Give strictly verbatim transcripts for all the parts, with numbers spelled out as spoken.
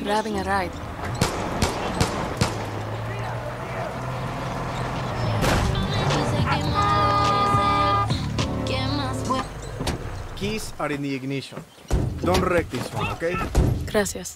Grabbing a ride. Keys are in the ignition. Don't wreck this one, okay? Gracias.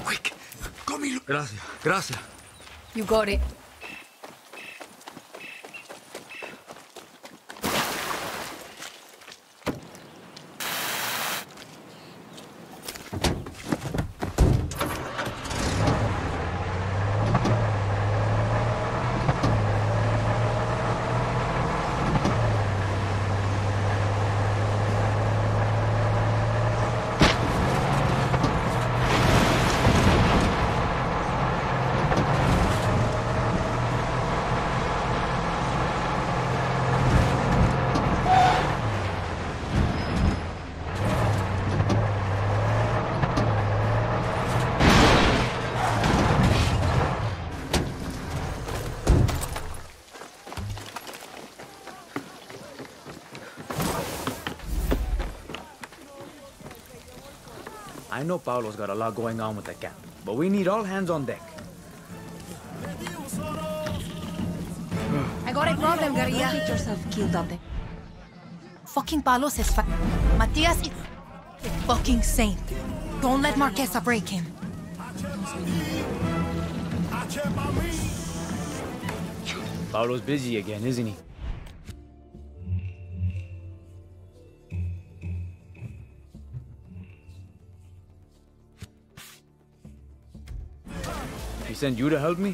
Quick, come y... Gracias, gracias. You got it. I know Paolo's got a lot going on with the camp, but we need all hands on deck. I got a problem, guerilla. Get yourself killed up there. Fucking Palos is fi- Matias is a fucking saint. Don't let Marquesa break him. Paolo's busy again, isn't he? He sent you to help me?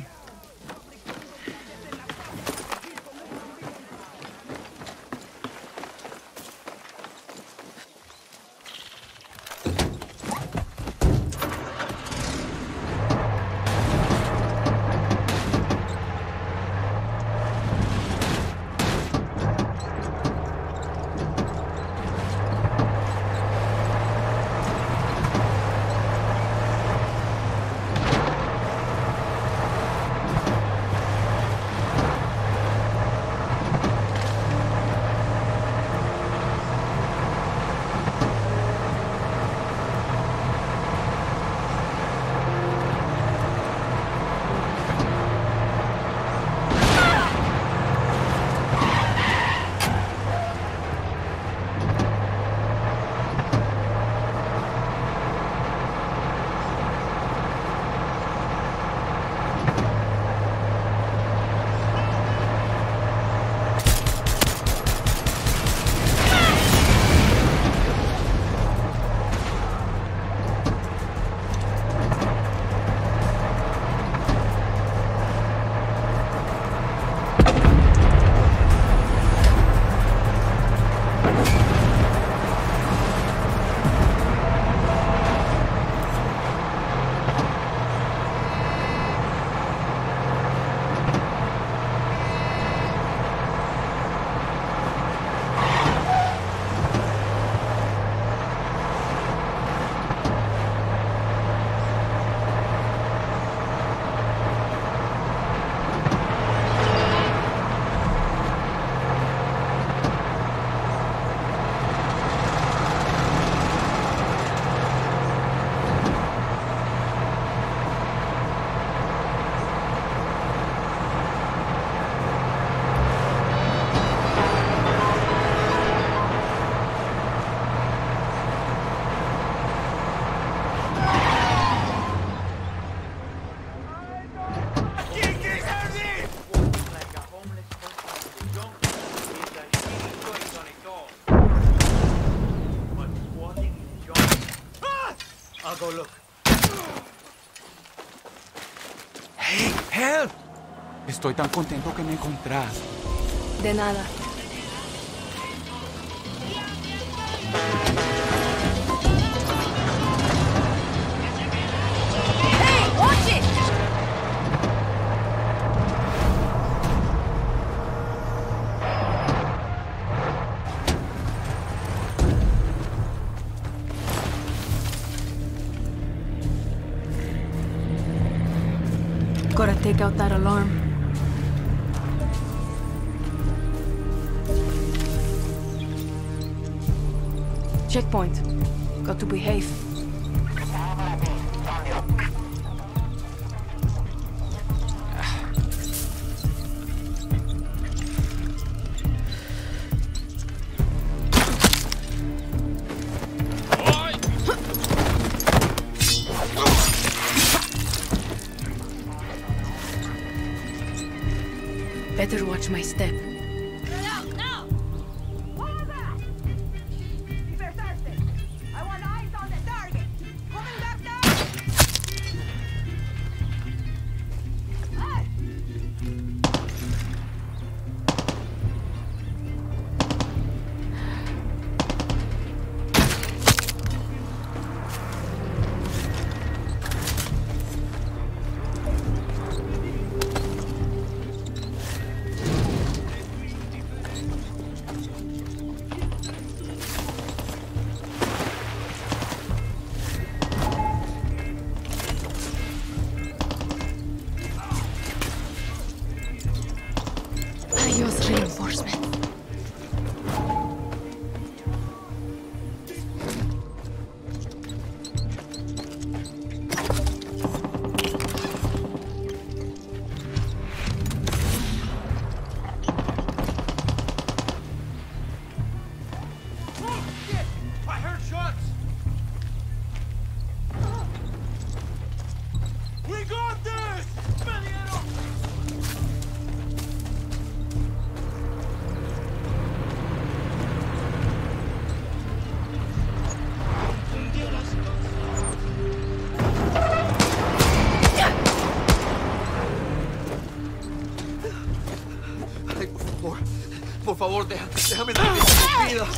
Go look. Hey, help! Estoy tan contento que me encontrás. De nada. Hey, watch it! Gotta take out that alarm. Checkpoint. Got to behave. Better watch my step. No, no! What was that? Presidente, I want eyes on the target. Coming back down! Hey! Adios, reinforcement. Por favor, deja, déjame salir, te pido.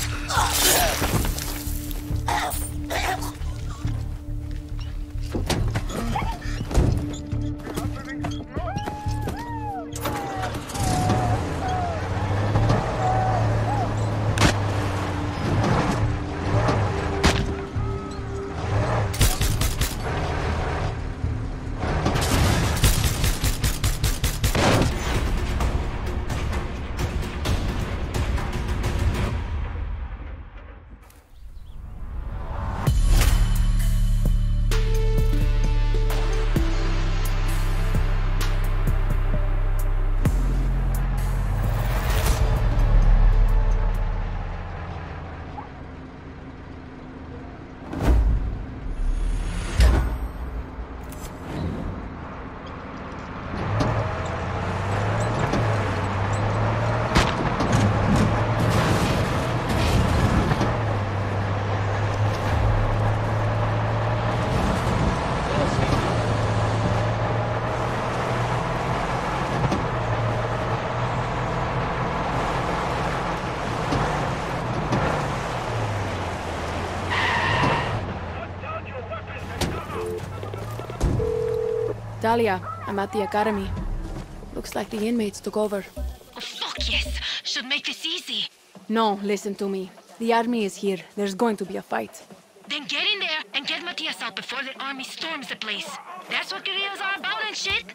Dahlia, I'm at the academy. Looks like the inmates took over. Oh, fuck yes! Should make this easy. No, listen to me. The army is here. There's going to be a fight. Then get in there and get Matias out before the army storms the place. That's what guerrillas are about and shit.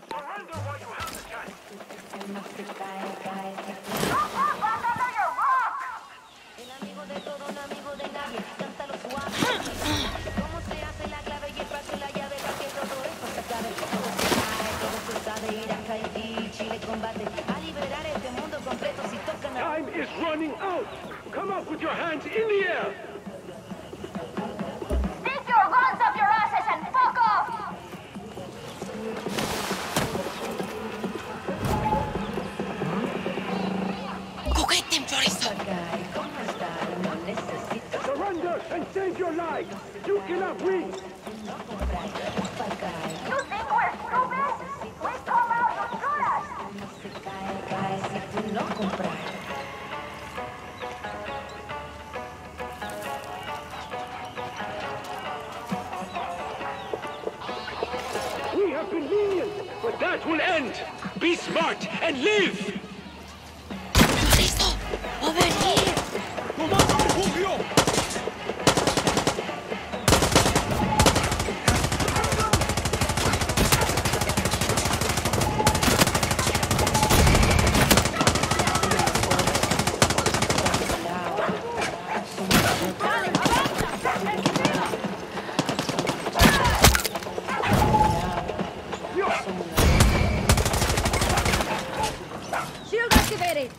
Time is running out! Come up with your hands in the air! Stick your guns up your asses and fuck off! Go get them, Floriso! Surrender and save your lives! You cannot win! You think we're stupid? We come out to shoot us! We have been lenient, but that will end! Be smart and live! Floriso! Over here! Shield activated!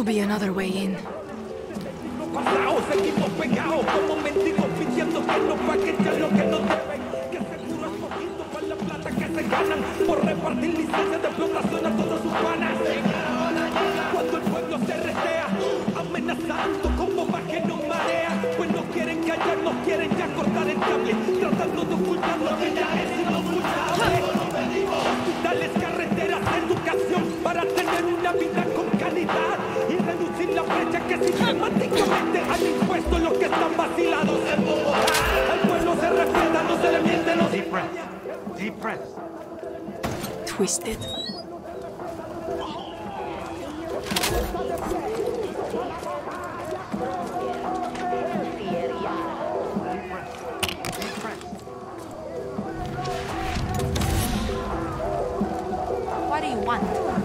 be another way in. Pasaos, equipos pegados, como mendigos pidiendo que no paguen ya lo que no deben. Que seguro es poquito para la plata que se ganan por repartir licencias de explotación a todos sus panas. Cuando el pueblo se restea, amenazando como bajen o marea, pues no quieren callar, no quieren ya cortar el cable, tratando de ocultar lo que ya es inocultable. Hospitales, carreteras, educación para tener una vida con calidad y reducir la brecha que sistemáticamente han impuesto los que están vacilados en Bogotá. Al pueblo se respeta, no se le miente los... Deep breath. Deep breath. Twisted. What do you want?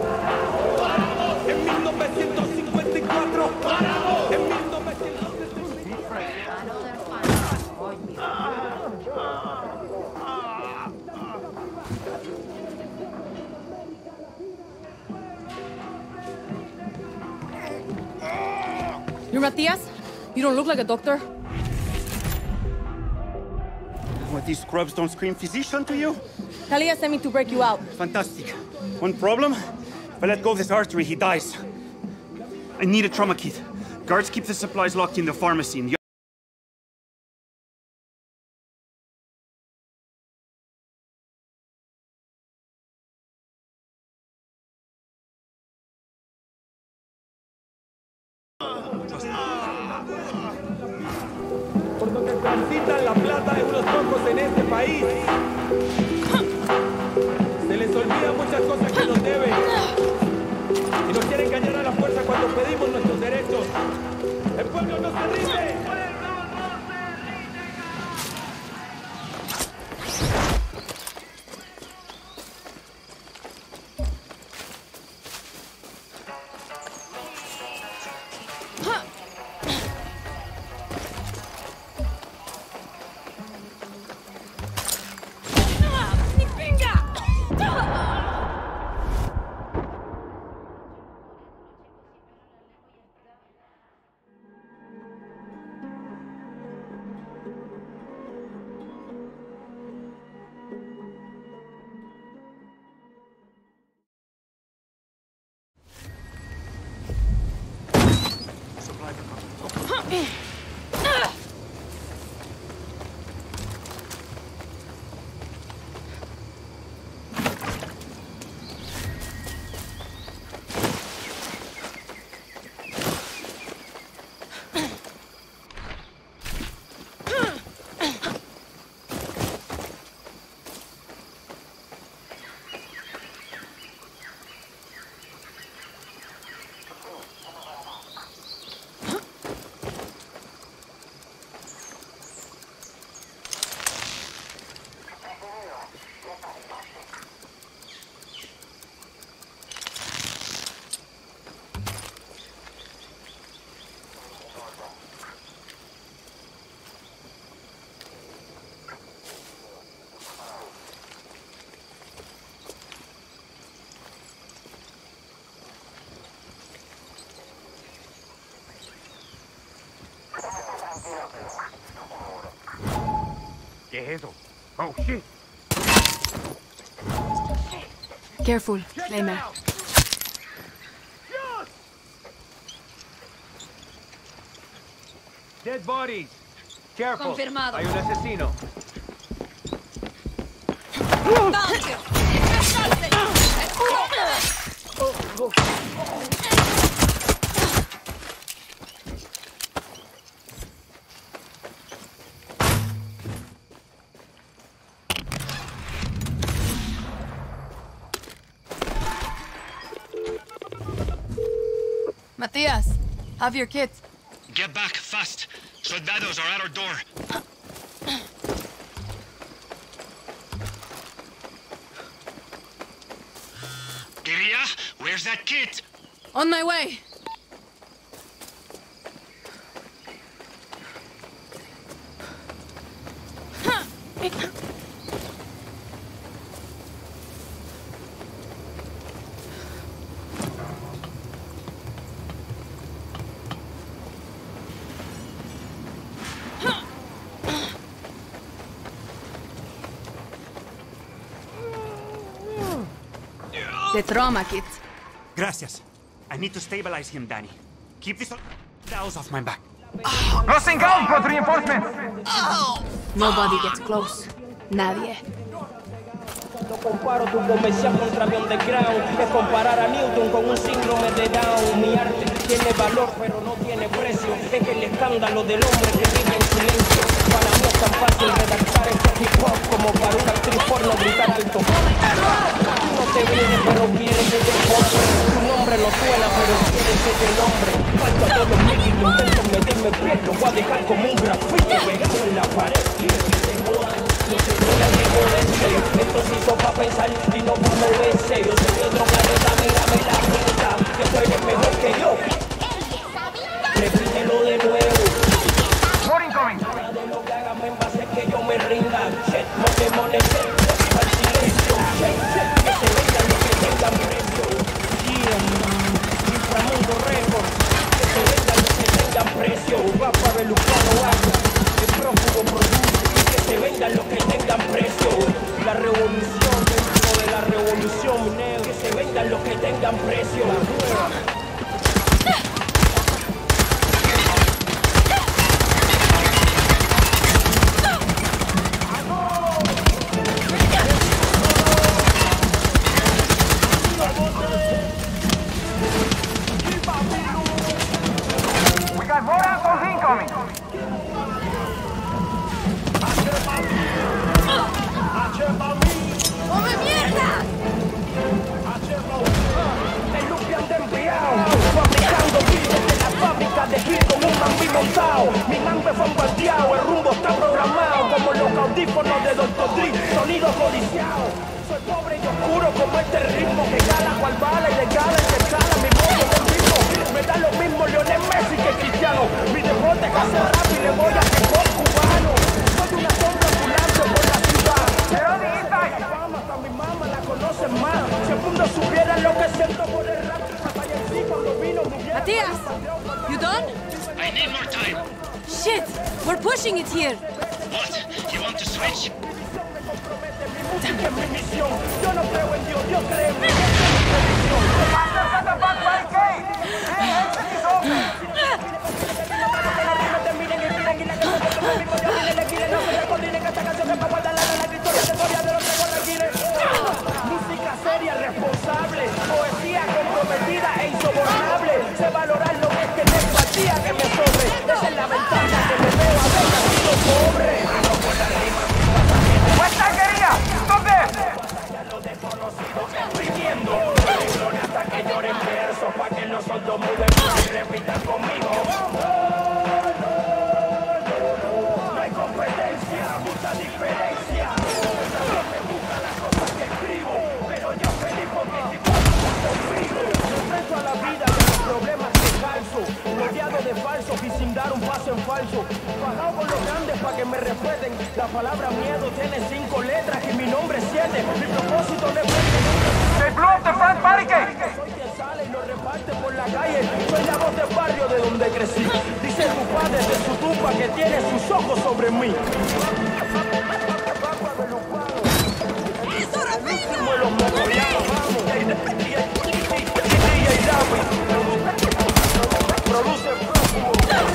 En mil novecientos cincuenta y cuatro, en mil novecientos sesenta y cuatro. I know they're fine. Avoid me. You're Matias? You don't look like a doctor. What, these scrubs don't scream physician to you? Talia sent me to break you out. Fantastic. One problem? If I let go of this artery, he dies. I need a trauma kit. Guards keep the supplies locked in the pharmacy in the... Por donde transitan la plata de unos pocos en este país. Se les olvida muchas cosas que nos deben. Y nos quieren engañar a la fuerza cuando pedimos nuestros derechos. El pueblo no se rinde. ¿Qué es eso? Oh, shit. Careful, Flamer. Dead bodies. Careful. Confirmado. Hay un asesino. Matias, have your kit. Get back, fast. Soldados are at our door. Guerilla, where's that kit? On my way. The trauma kit. Gracias. I need to stabilize him, Danny. Keep these dowels off my back. Losing ground, but reinforcements! Nobody gets close. Nadie. No comparo tu comercial contra mi underground. Es comparar a Newton con un síndrome de Down. Mi arte tiene valor, pero no tiene precio. Es el escándalo del hombre que vive en silencio. Para mí es tan fácil redactar este hip hop como para una actriz porno gritar alto. Tú no te vienes, pero quieres que te compre. Tu nombre no suena, pero quieres que te nombre. Falta todos los mil intentos meterme pie. Lo voy a dejar como un grafito pegado en la pared. No se duele que joderse. Esto se hizo pa' pensar y no pa' moverse. Yo soy de drogadeta, mírame la pinta. Que tú eres mejor que yo. Repítelo de nuevo. More incoming! Nada de lo que hagan me va a hacer que yo me rinda. Shit, no te molestes. Al silencio. Shit, shit, que se vengan los que tengan precio. Yeah, man. Inframundo récord. Que se vengan los que tengan precio. Va pa' Belucano agua. El prófugo produce. Que vengan los que tengan precio. La revolución dentro de la revolución, neo. Que se vengan los que tengan precio. We got more assholes incoming! ¡Come mierda! El Lupian de enviado, fabricando kits desde la fábrica de kits con un mambi montado. Mi mambe fue bombardeado, el rumbo está programado como los audífonos de doctor Dre, sonido codiciado. Soy pobre y oscuro como este ritmo que cala cual bala y de cada que cala mi voz del ritmo. Me da lo mismo Lionel Messi que Cristiano. Mi deporte es hacer rap y le voy a hip hop cubano. Soy una sombra ambulante por la ciudad. Hasta mi mamá la conocen más. Si el mundo supiera lo que siento por el rap, hasta en sí cuando vino muriera. Matías, you done? I need more time. Shit, we're pushing it here. What? You want to switch? Mi música es mi misión. Yo no creo en Dios, Dios cree en mí. Música seria, responsable, poesía comprometida e insobornable. Sé valorar lo que es tener empatía que me sobre. Esa es la ventaja que me veo a ver nacido pobre. ¡Vuestra guerilla! ¿Dónde? Lo desconocido escribiendo. Gloria hasta que lloren versos pa' que los sordos muden y repitan conmigo. No hay competencia, mucha diferencia. Me gustan las cosas que escribo, pero yo feliz porque estoy conmigo. Yo enfrento a la vida de los problemas que calzo, rodeado de falsos y sin dar un paso en falso. Bajado con los grandes para que me respeten. La palabra miedo tiene cinco letras y mi nombre es siete. Mi propósito no es They blew up the front barricade! soy quien sale y lo reparte por la calle. Soy la voz del barrio de donde crecí. Dice tu padre desde su tumba que tiene sus ojos sobre mí. ¡Eso, Rafinha! Como los memoriados, vamos. Produce el próximo.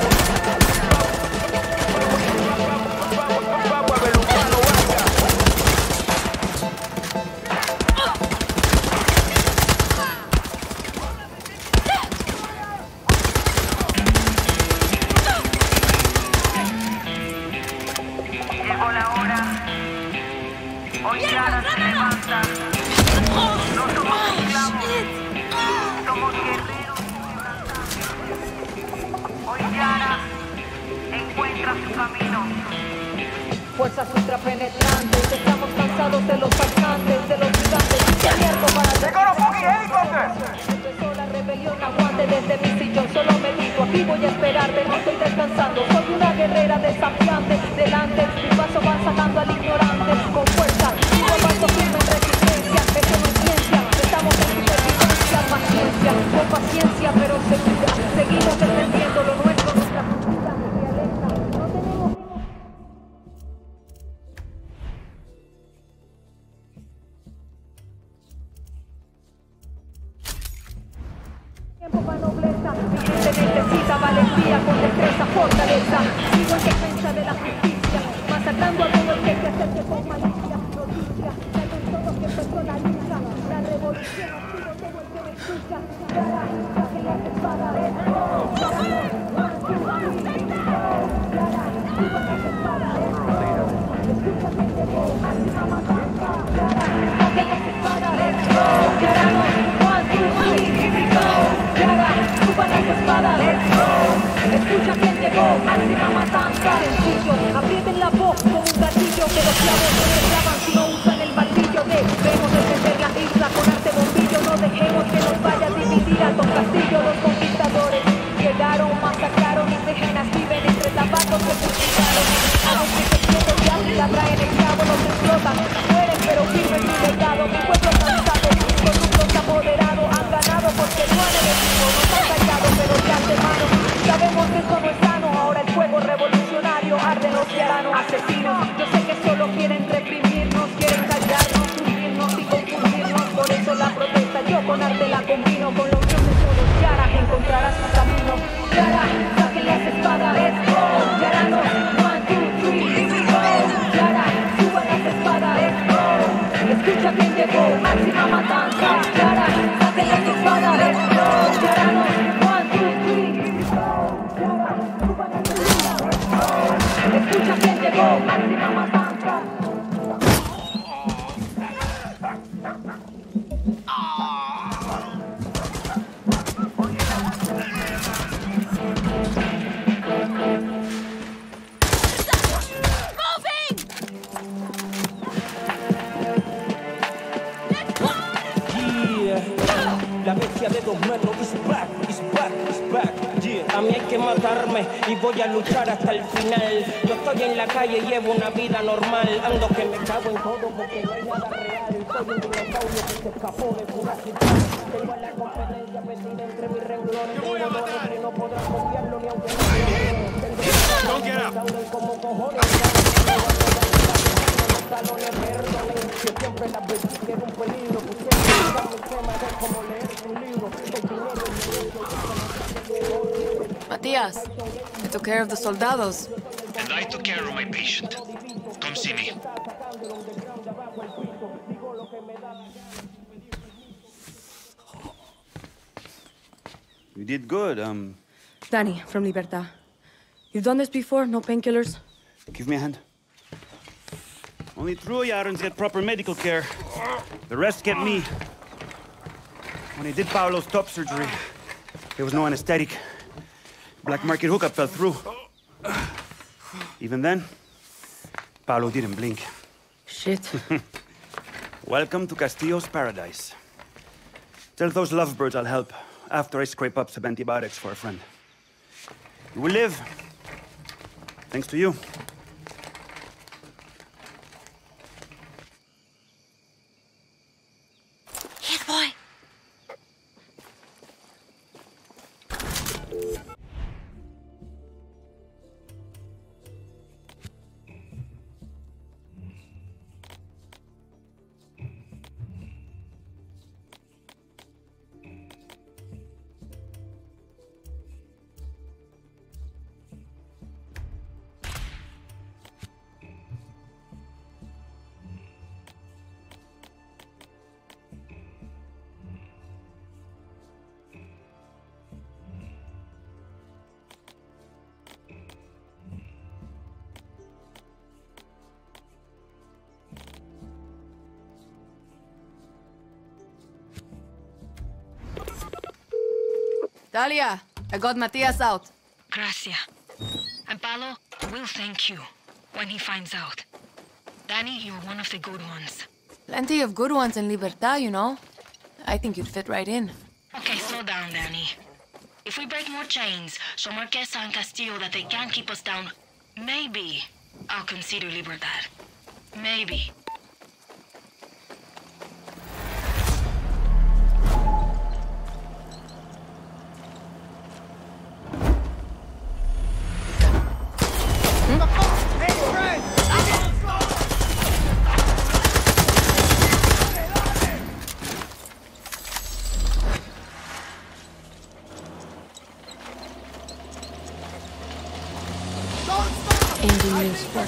Llegó la hora. Hoy Yara se levanta. No somos esclavos. Somos guerreros. Hoy Yara encuentra su camino. Fuerzas ultrapenetrantes, estamos cansados de los pasantes, de los gigantes, y abierto para... They got a fucking helicopter! Empezó la rebelión, aguante desde mi sillón, solo medito, aquí voy a esperarte, no estoy descansando, soy una guerrera desafiante, delante, mi paso van sacando al ignorante, con fuerza, yo paso firme en resistencia, esto no es ciencia, estamos en supervivencia, paciencia, con paciencia pero segura, seguimos defendiendo lo nuestro, nuestra cultura, realeza, no tenemos... Tiempo para nobleza, mi gente necesita valentía con destreza, fortaleza. Sigo en defensa de la justicia, masacrando a todo el que se acerque con malicia. Noticia, salven todos que empezó la lucha. La revolución ha sido todo el que me escucha. Yara, saquen las espadas. Yara, one, two, three, go. Yara, suban las espadas. Escucha que llegó, máxima matanza. Yara, saquen las espadas. Yara, one, two, three, go. Yara, suban las espadas. Escucha quién llegó, máxima matanza. Sencillo, aprieten la voz como un gatillo, que los clavos no se clavan si no usan el martillo. Debemos defender la isla con arte bombillo. No dejemos que nos vaya a dividir Antón Castillo. Los conquistadores llegaron, masacraron, indígenas viven entre tabacos que cultivaron. A los que se quieren ya y la traen el cabo, los explotan, mueren pero firmes su legado. Mi pueblo cansado, corruptos apoderados, han ganado porque no han elegido, nos han callado pero de antemano sabemos que esto no es sano. Ahora el fuego revolucionario arde los yaranos asesinos. Yo sé que solo quieren reprimirnos, quieren callarnos, hundirnos y confundirnos. Por eso la protesta yo con arte la combino, con la unión de todos Yara encontrará su camino. Yara, saquen las espadas, let's go. Yaranos, one, two, three, go. Yara, suban las espadas, let's go. Escucha quién llegó, máxima matanza. Yara, saquen las espadas, let's go. Yaranos, one, two, three, go. Yara, suban las espadas, let's go. Escucha quién llegó, máxima matanza. La bestia de dos metros is back, is back, is back, yeah. A mí hay que matarme y voy a luchar hasta el final. Yo estoy en la calle y llevo una vida normal. Ando que me cago en todo porque no hay nada real. Soy un dinosaurio que se escapó de Jurassic Park. Tengo a la competencia metida entre mis renglones. Tengo dones que no podrán copiarlo ni aunque no lo tengo como cojones. Talones verdes, que siempre las veces que era un peligro. Que siempre está mi tema de cómo leer un libro. Matías, I took care of the soldados. And I took care of my patient. Come see me. You did good, um... Dani, from Libertad. You've done this before? No painkillers? Give me a hand. Only true Yarans get proper medical care. The rest get me. When I did Paolo's top surgery, there was no anesthetic. Black market hookup fell through. Even then, Paolo didn't blink. Shit. Welcome to Castillo's paradise. Tell those lovebirds I'll help after I scrape up some antibiotics for a friend. You will live. Thanks to you. Yes, boy. Dalia, I got Matias out. Gracias. And Paolo will thank you when he finds out. Dani, you're one of the good ones. Plenty of good ones in Libertad, you know. I think you'd fit right in. Okay, slow down, Dani. If we break more chains, show Marquesa and Castillo that they can't keep us down, maybe I'll consider Libertad. Maybe. new sport.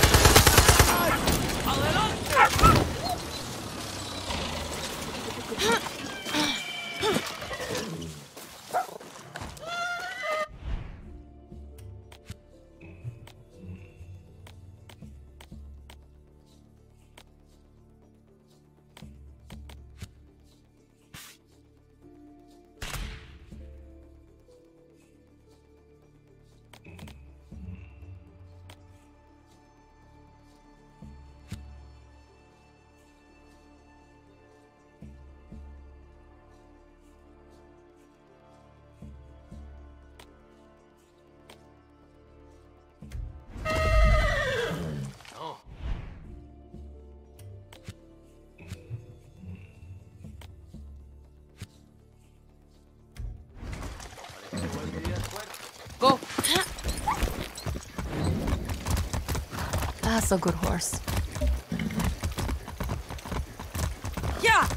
Go. That's a good horse. Yeah.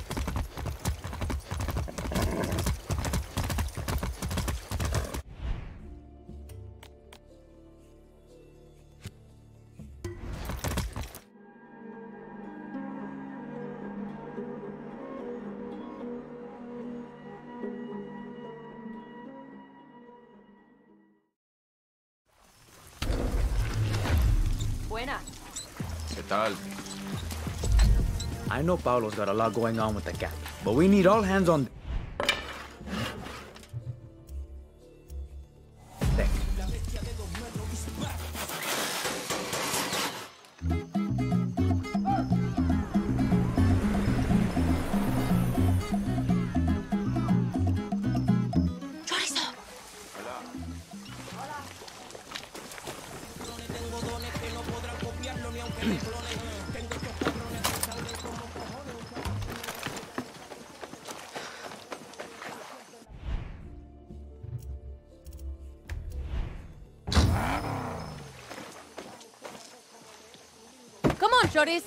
¿Qué tal? I know Paolo's got a lot going on with the cat, but we need all hands on deck. Come on, shorties.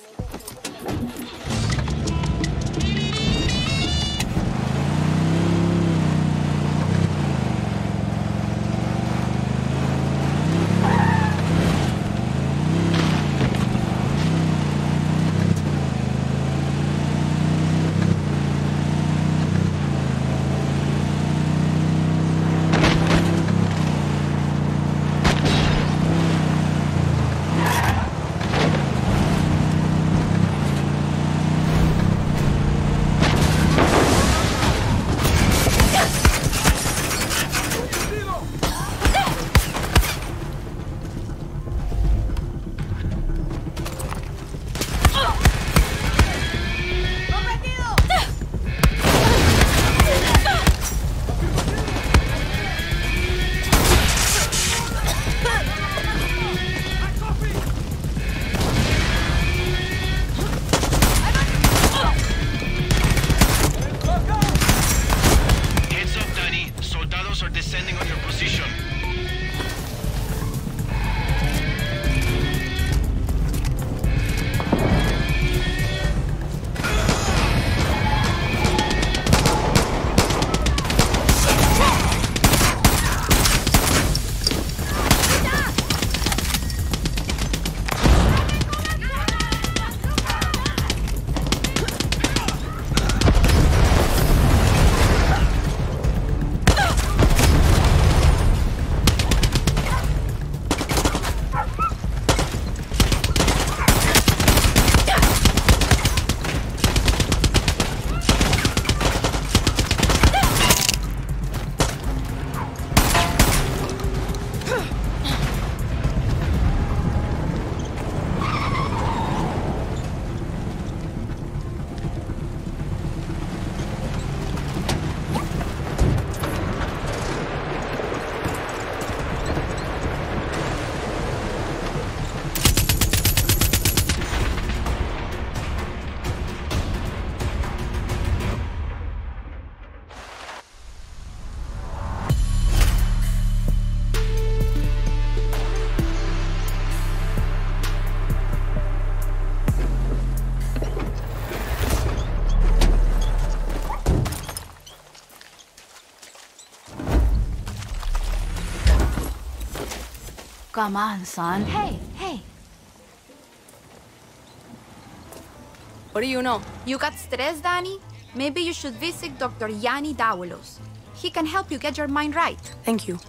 Come on, son. Hey, hey. What do you know? You got stress, Dani? Maybe you should visit Doctor Yanni Dawalos. He can help you get your mind right. Thank you.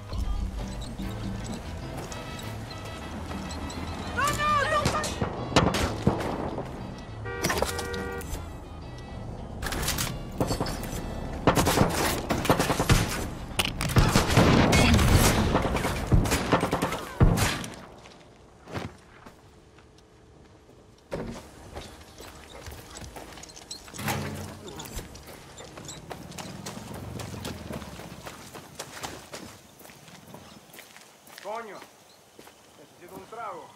Coño, necesito un trago.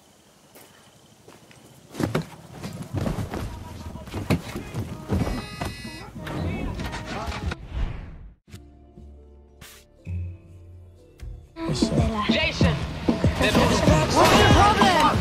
Jason! What's the problem?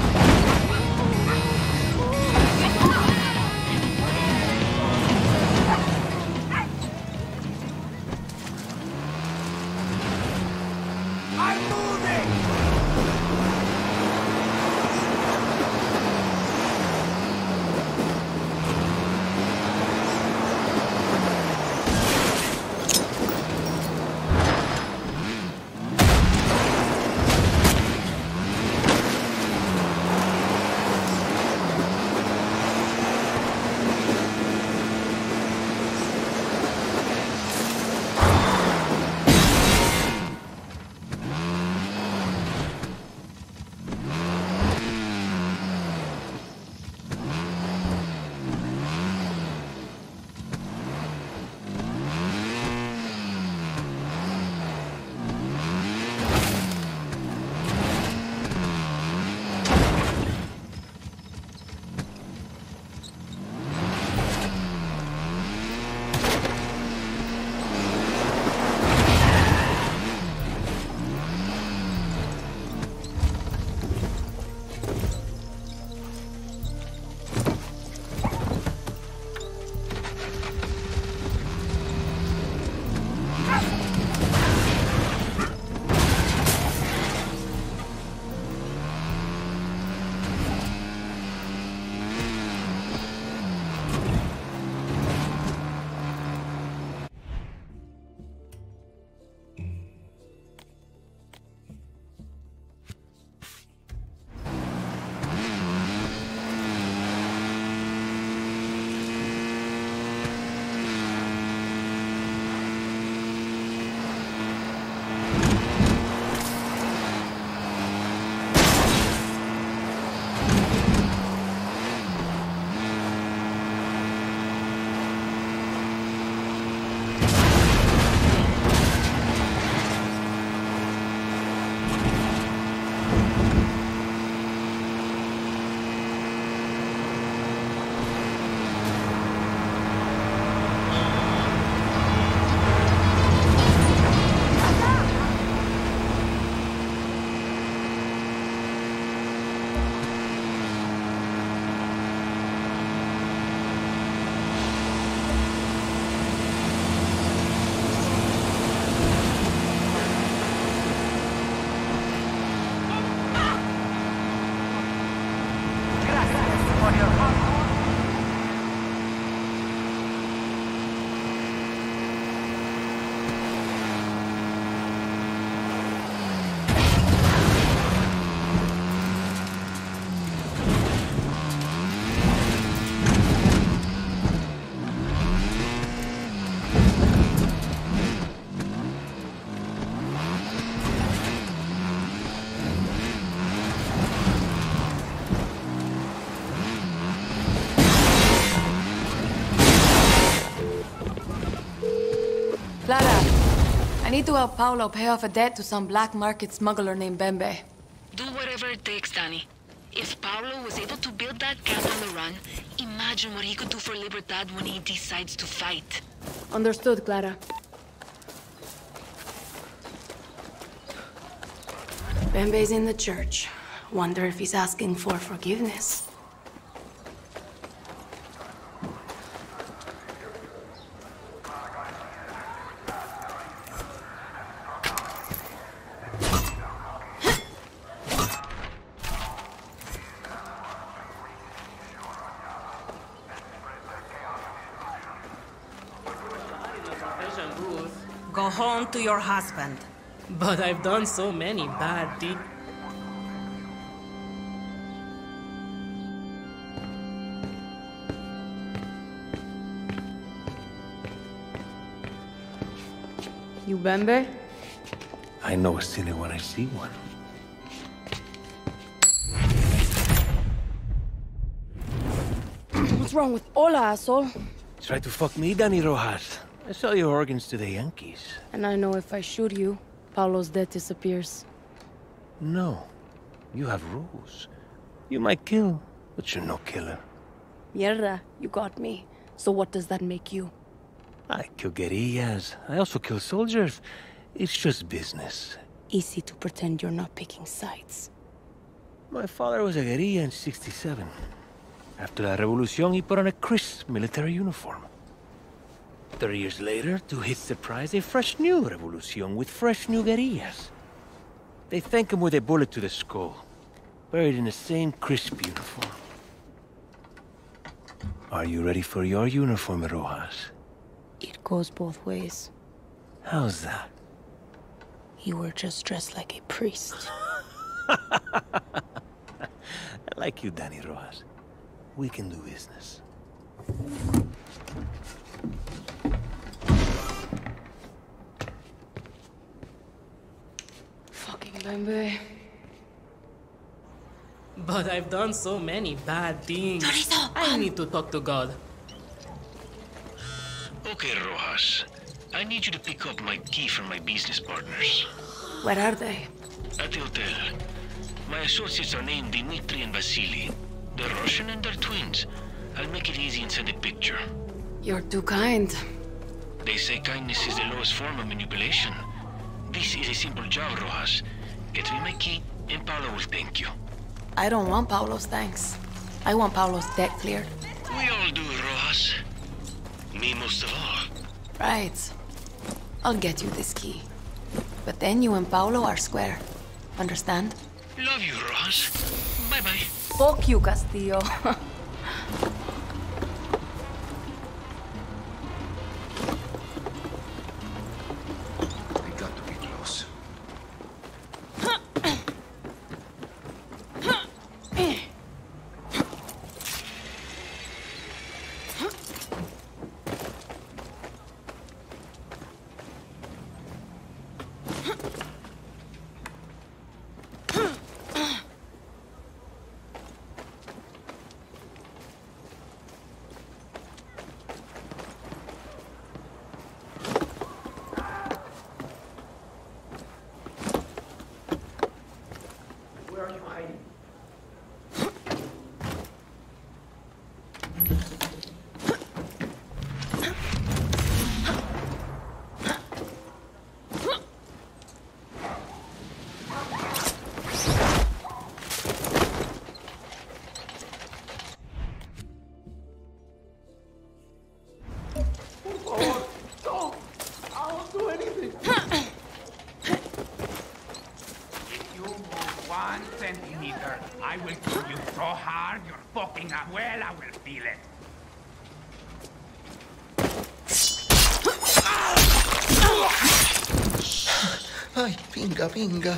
Clara, I need to help Paolo pay off a debt to some black market smuggler named Bembe. Do whatever it takes, Dani. If Paolo was able to build that camp on the run, imagine what he could do for Libertad when he decides to fight. Understood, Clara. Bembe's in the church. Wonder if he's asking for forgiveness. Sean Rey. Go home to your husband. But I've done so many bad deeds. You Bembe? I know a sinner when I see one. What's wrong with Ola, asshole? Try to fuck me, Dani Rojas. I sell your organs to the Yankees. And I know if I shoot you, Paulo's death disappears. No. You have rules. You might kill, but you're no killer. Yara, you got me. So what does that make you? I kill guerrillas. I also kill soldiers. It's just business. Easy to pretend you're not picking sides. My father was a guerrilla in sixty-seven. After la revolution, he put on a crisp military uniform. Thirty years later, to his surprise, a fresh new revolution with fresh new guerrillas. They thank him with a bullet to the skull, buried in the same crisp uniform. Are you ready for your uniform, Rojas? It goes both ways. How's that? You were just dressed like a priest. I like you, Dani Rojas. We can do business. Fucking Bembe. But I've done so many bad things. I need to talk to God. Okay, Rojas. I need you to pick up my key from my business partners. Where are they? At the hotel. My associates are named Dmitri and Vasily. They're Russian and they're twins. I'll make it easy and send a picture. You're too kind. They say kindness is the lowest form of manipulation. This is a simple job, Rojas. Get me my key, and Paolo will thank you. I don't want Paulo's thanks. I want Paulo's debt cleared. We all do, Rojas. Me most of all. Right. I'll get you this key. But then you and Paulo are square. Understand? Love you, Rojas. Bye-bye. Fuck you, Castillo. I will kill you so hard, your fucking abuela will feel it. Ay, pinga, pinga.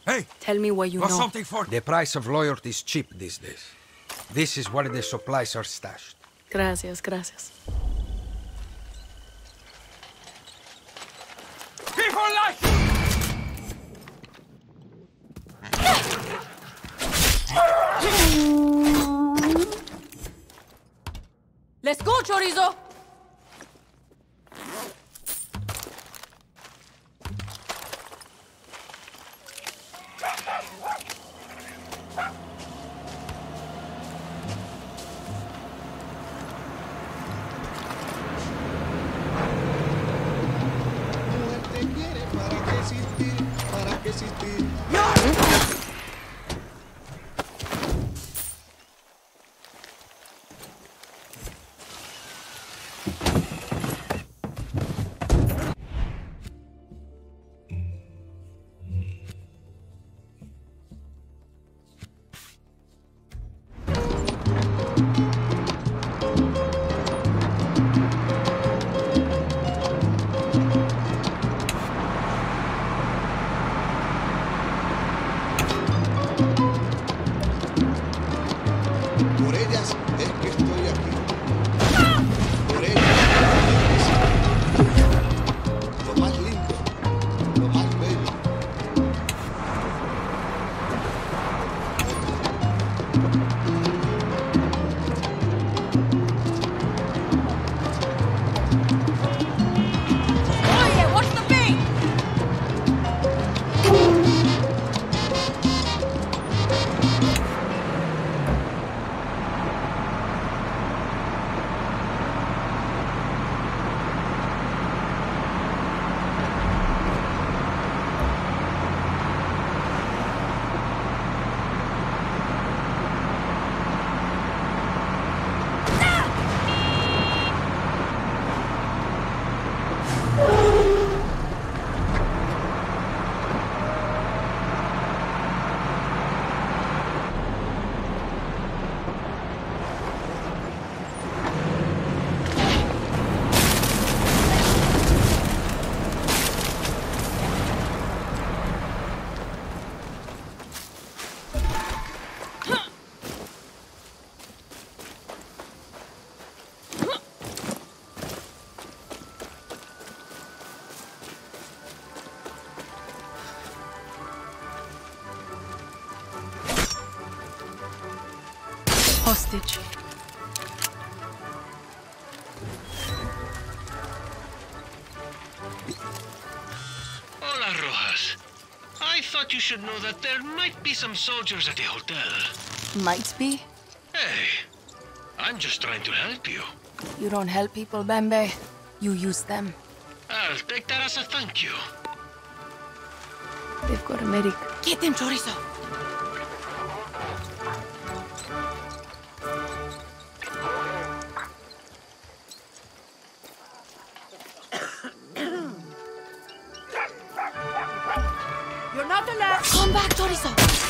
Hey! Tell me what you Got know. something for... The price of loyalty is cheap these days. This is where the supplies are stashed. Gracias, gracias. Before life! Let's go, chorizo! Hostage. Hola, Rojas. I thought you should know that there might be some soldiers at the hotel. Might be. Hey, I'm just trying to help you. You don't help people, Bembe. You use them. I'll take that as a thank you. They've got a medic. Get them, chorizo! You're not allowed. Come back, chorizo!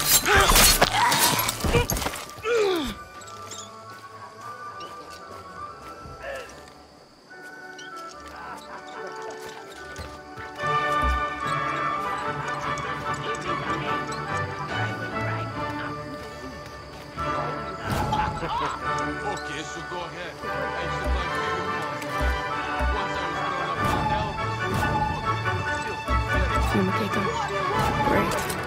Okay, so go ahead. I used to play favorite once I was growing up in Alabama. You take them. Great.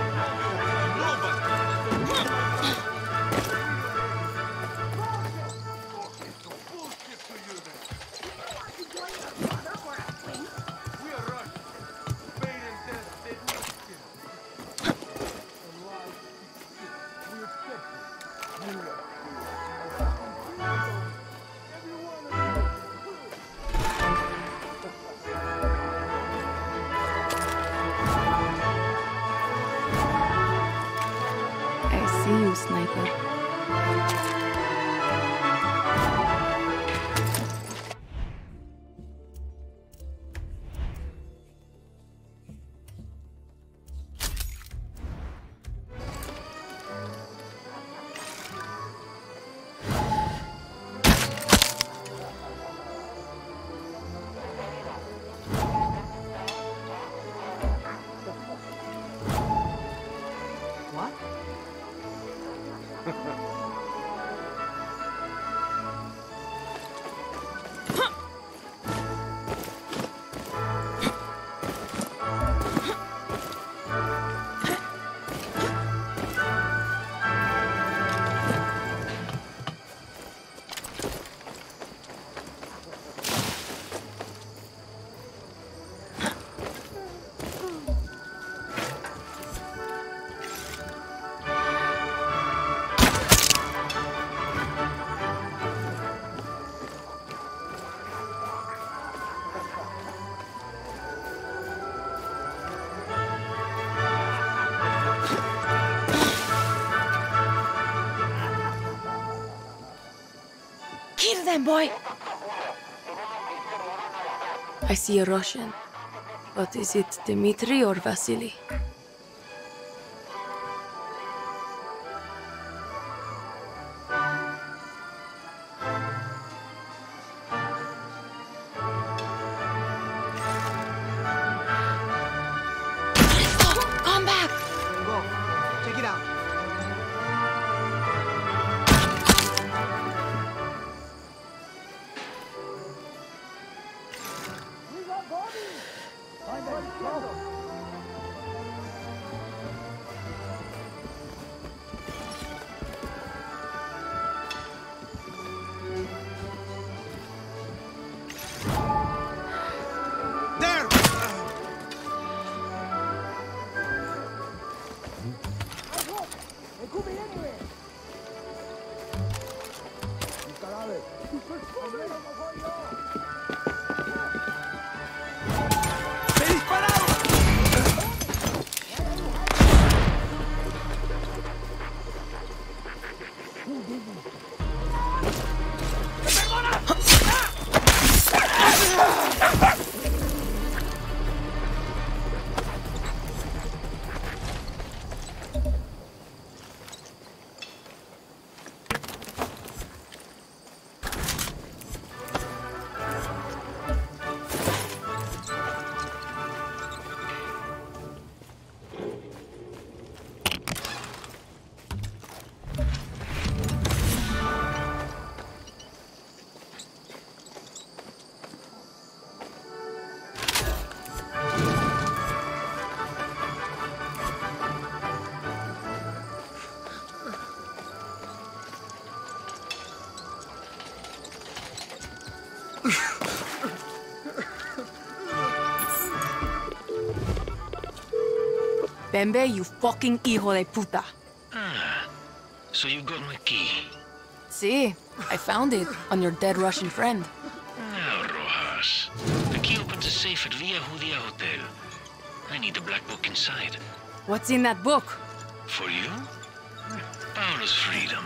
See you, sniper. Kill them, boy! I see a Russian. But is it Dmitri or Vasily? Come back! Go. Check it out. Bembe, you fucking hijo de puta. Ah, so you got my key. See, I found it on your dead Russian friend. Now, Rojas. The key opens a safe at Via Judia Hotel. I need the black book inside. What's in that book? For you? Paolo's freedom.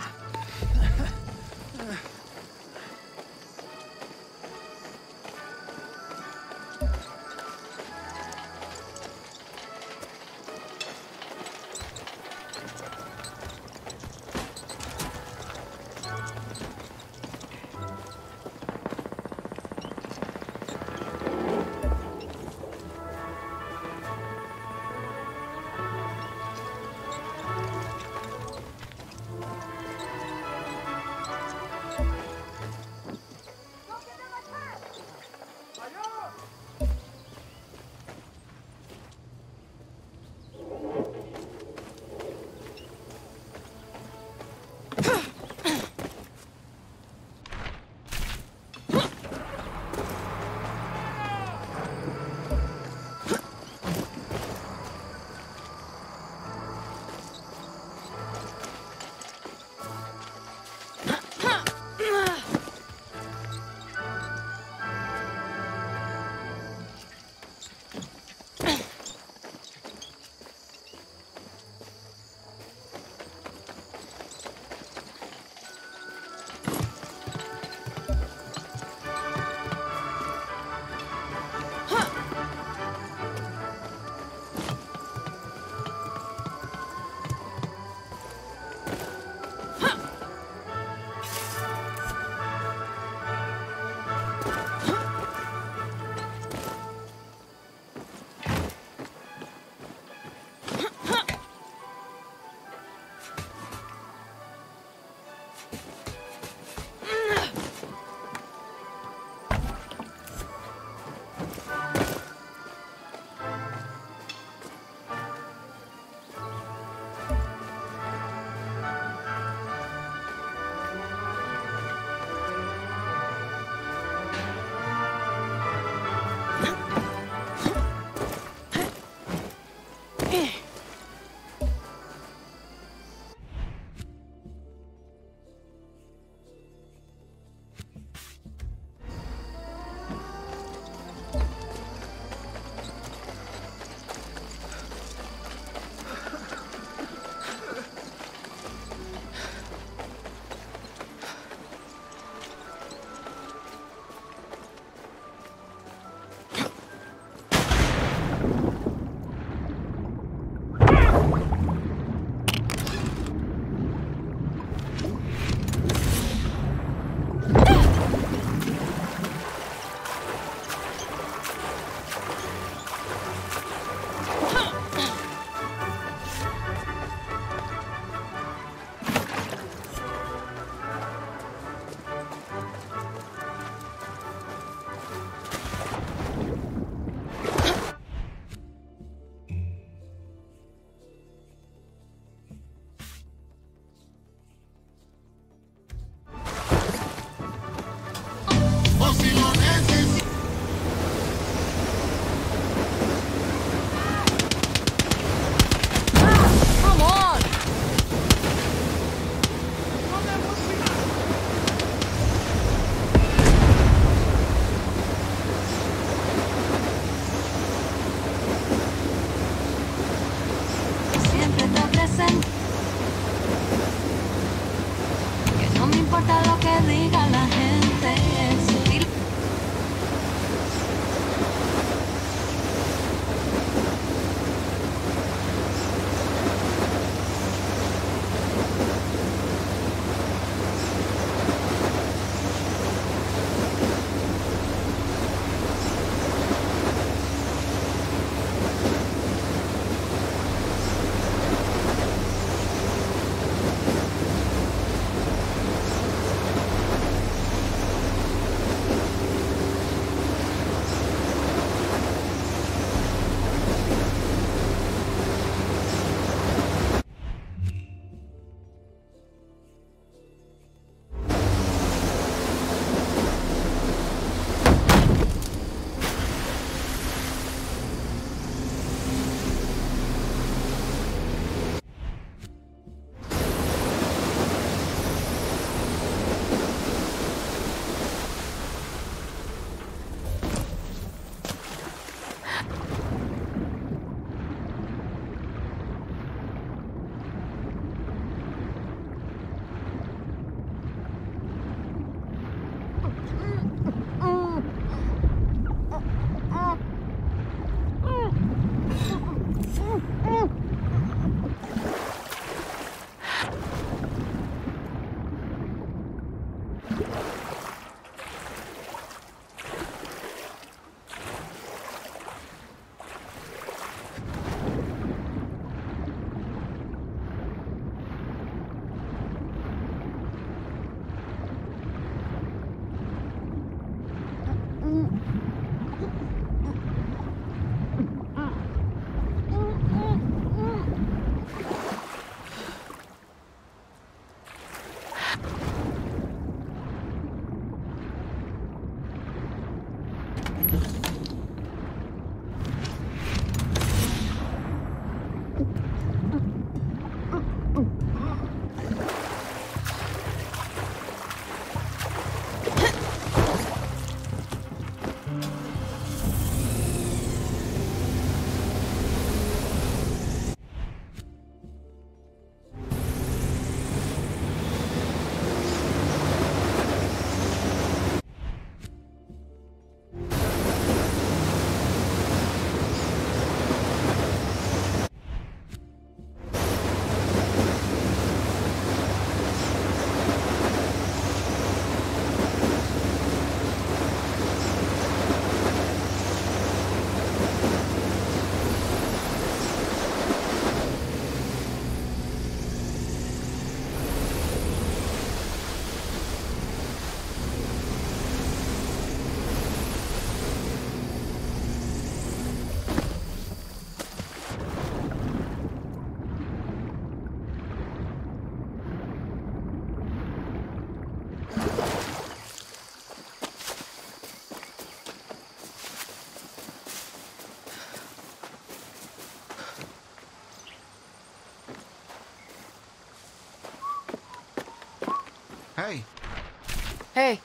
Hey. Hey.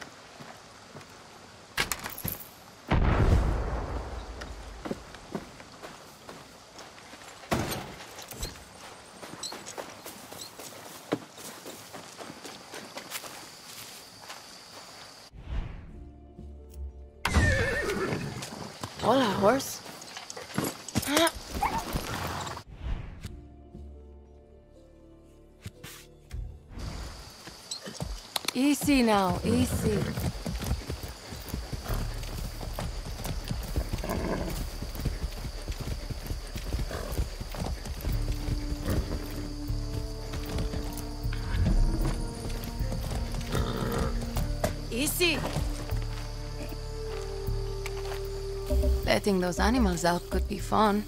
Hola, horse. Easy now, easy. Easy. Letting those animals out could be fun.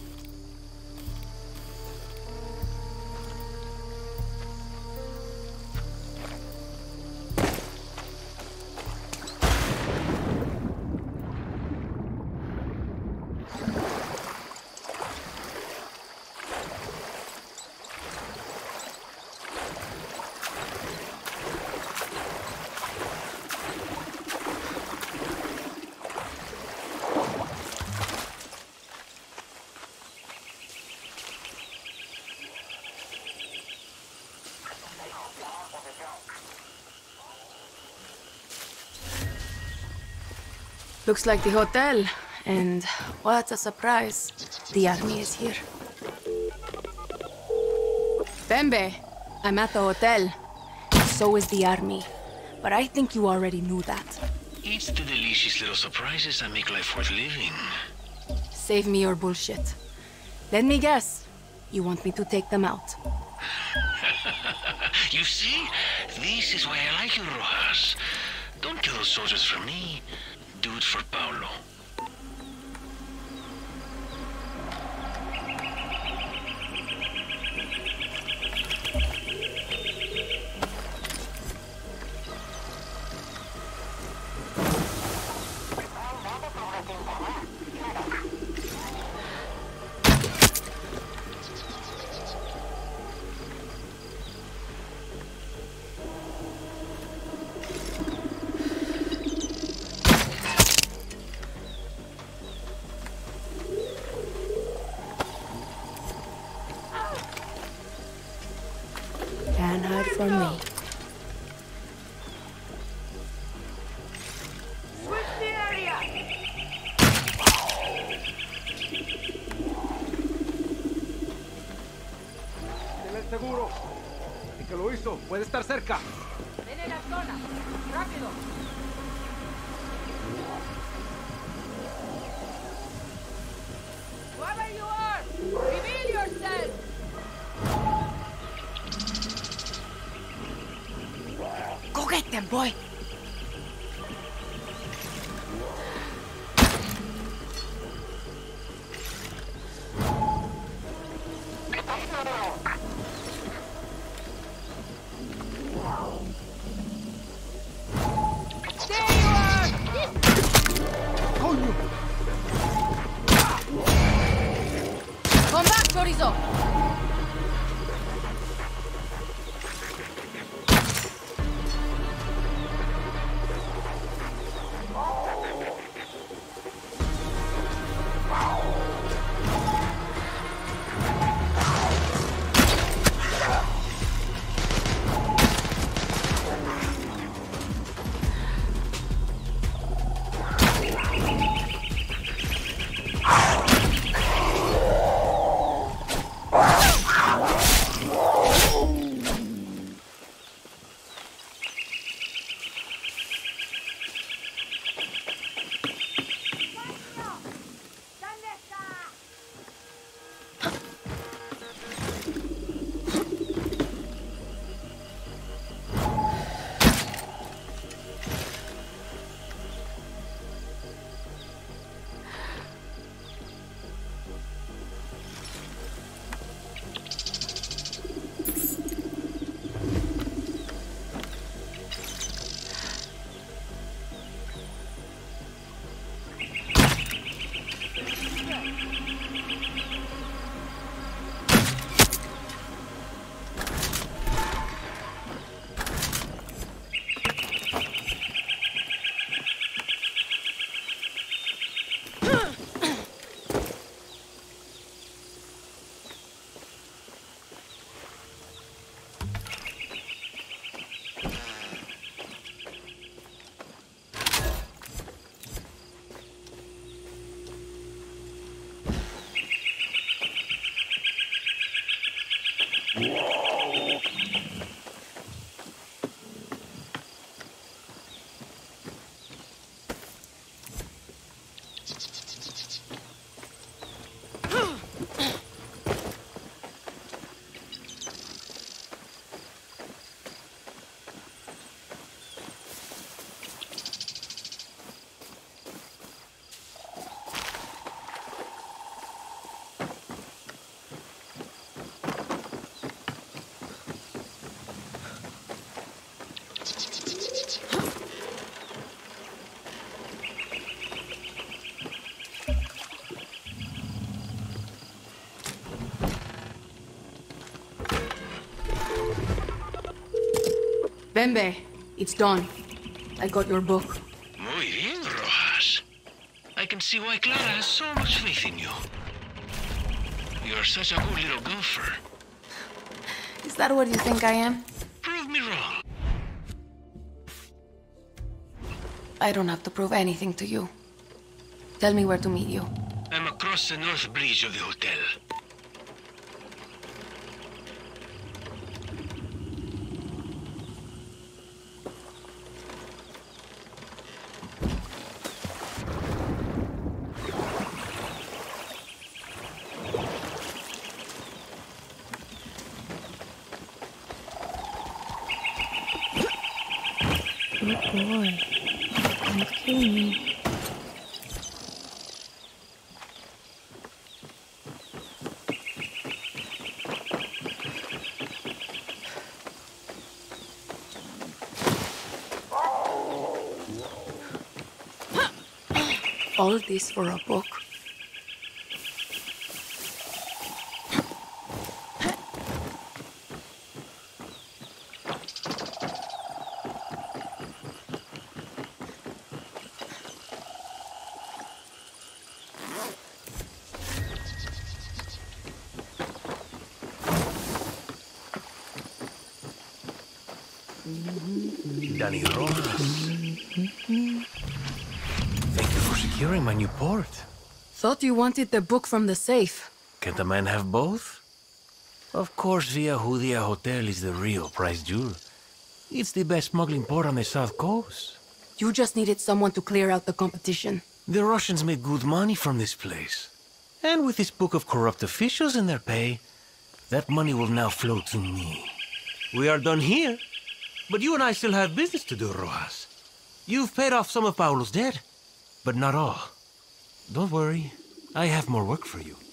Looks like the hotel, and what a surprise. The army is here. Bembe, I'm at the hotel. So is the army. But I think you already knew that. It's the delicious little surprises that make life worth living. Save me your bullshit. Let me guess. You want me to take them out. You see? This is why I like you, Rojas. Don't kill those soldiers for me. Do it for Paulo. Can't hide from me. Switch the area! Ten el seguro. El que lo hizo puede estar cerca. Ven en la zona. Rápido. Whoever you are, reveal yourself! Go get them, boy! There you are! Come back, chorizo! Bembe, it's done. I got your book. Muy bien, Rojas. I can see why Clara has so much faith in you. You're such a good little golfer. Is that what you think I am? Prove me wrong. I don't have to prove anything to you. Tell me where to meet you. I'm across the north bridge of the hotel. Good boy. Don't kill me. All this for a book. Dani Rojas. Thank you for securing my new port. Thought you wanted the book from the safe. Can't a man have both? Of course, Via Judia Hotel is the real prize jewel. It's the best smuggling port on the south coast. You just needed someone to clear out the competition. The Russians made good money from this place. And with this book of corrupt officials in their pay, that money will now flow to me. We are done here. But you and I still have business to do, Rojas. You've paid off some of Paulo's debt, but not all. Don't worry, I have more work for you.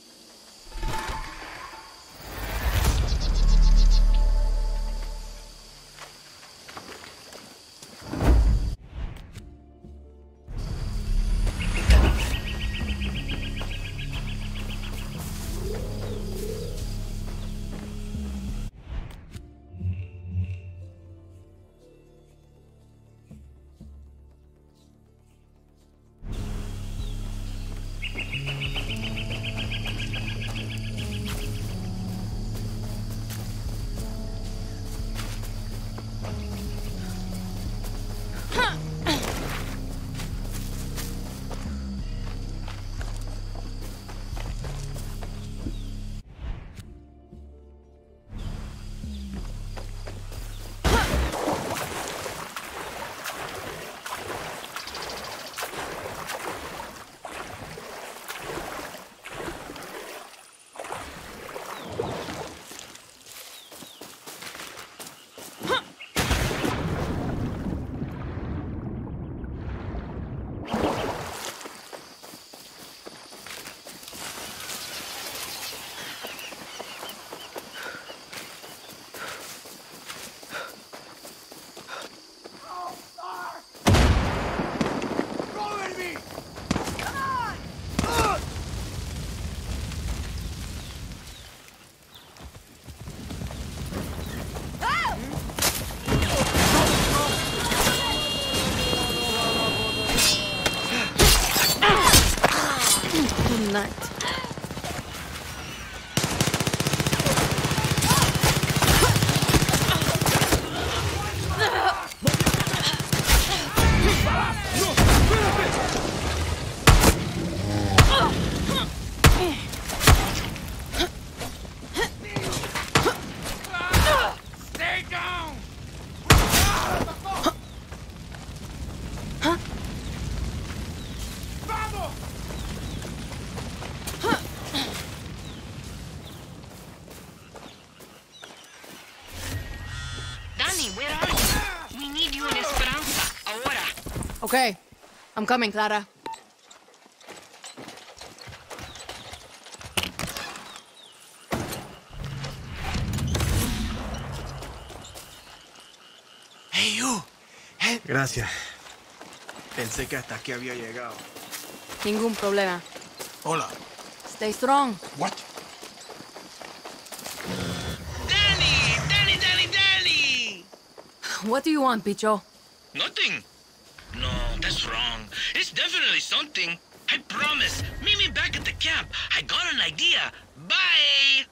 Okay, I'm coming, Clara. Hey, you. Hey. Gracias. Pensé que hasta aquí había llegado. Ningún problema. Hola. Stay strong. What? Danny! Danny, Danny, Danny! What do you want, Picho? Nothing. No, that's wrong. It's definitely something. I promise. Meet me back at the camp. I got an idea. Bye!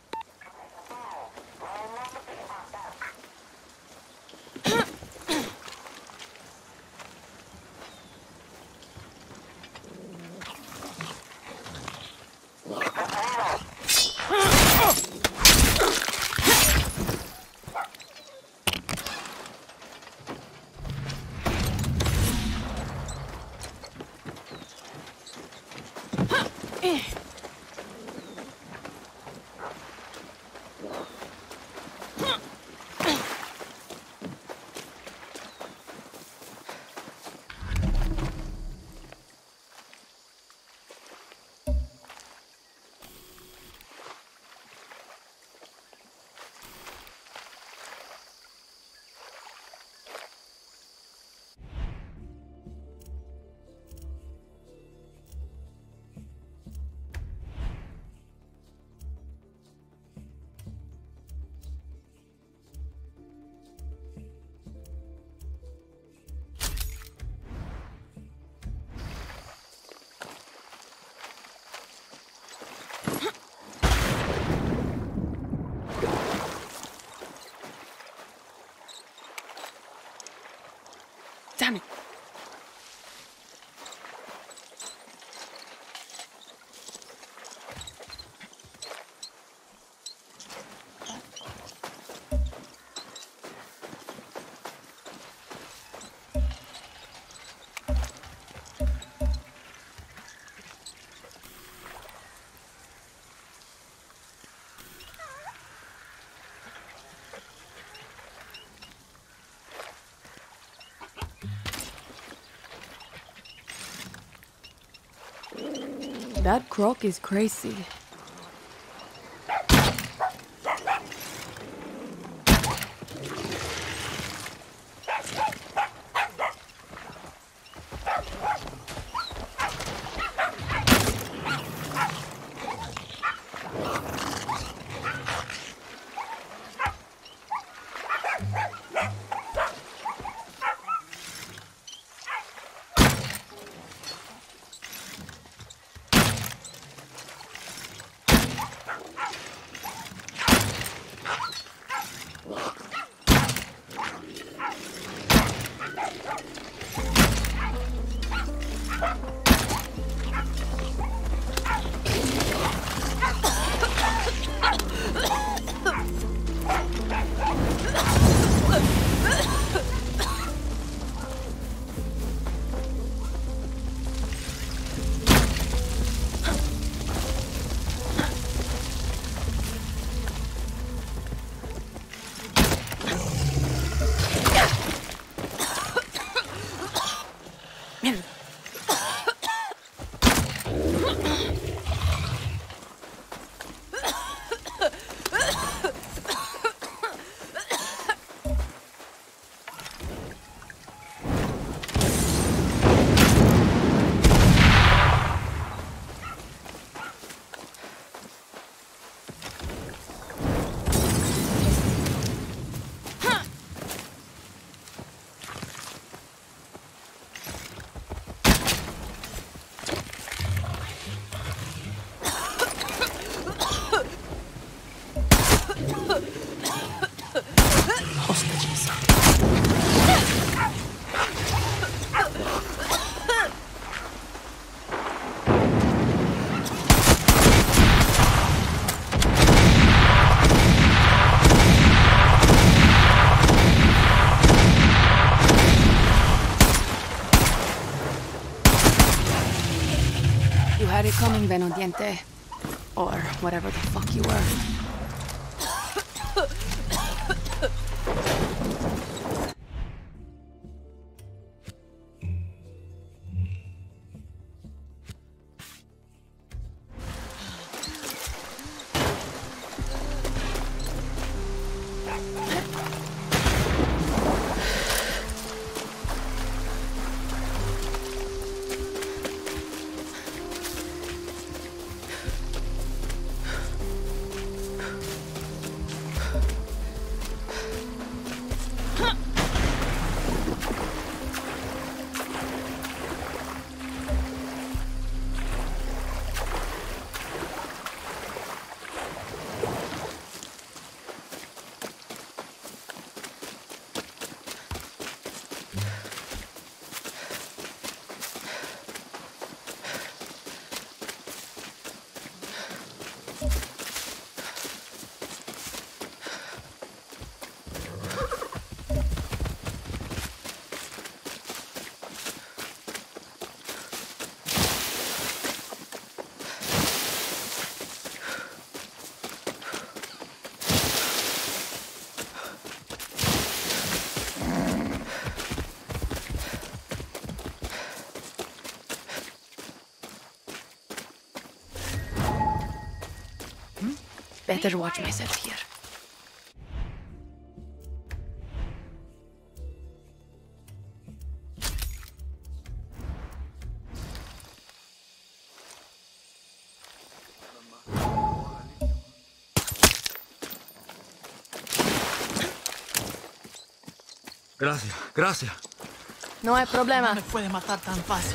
Damn it. That croc is crazy. Had it coming, Benodiente. Or whatever the fuck you were. Better watch myself here. Gracias, gracias. No hay problema. No me puede matar tan fácil.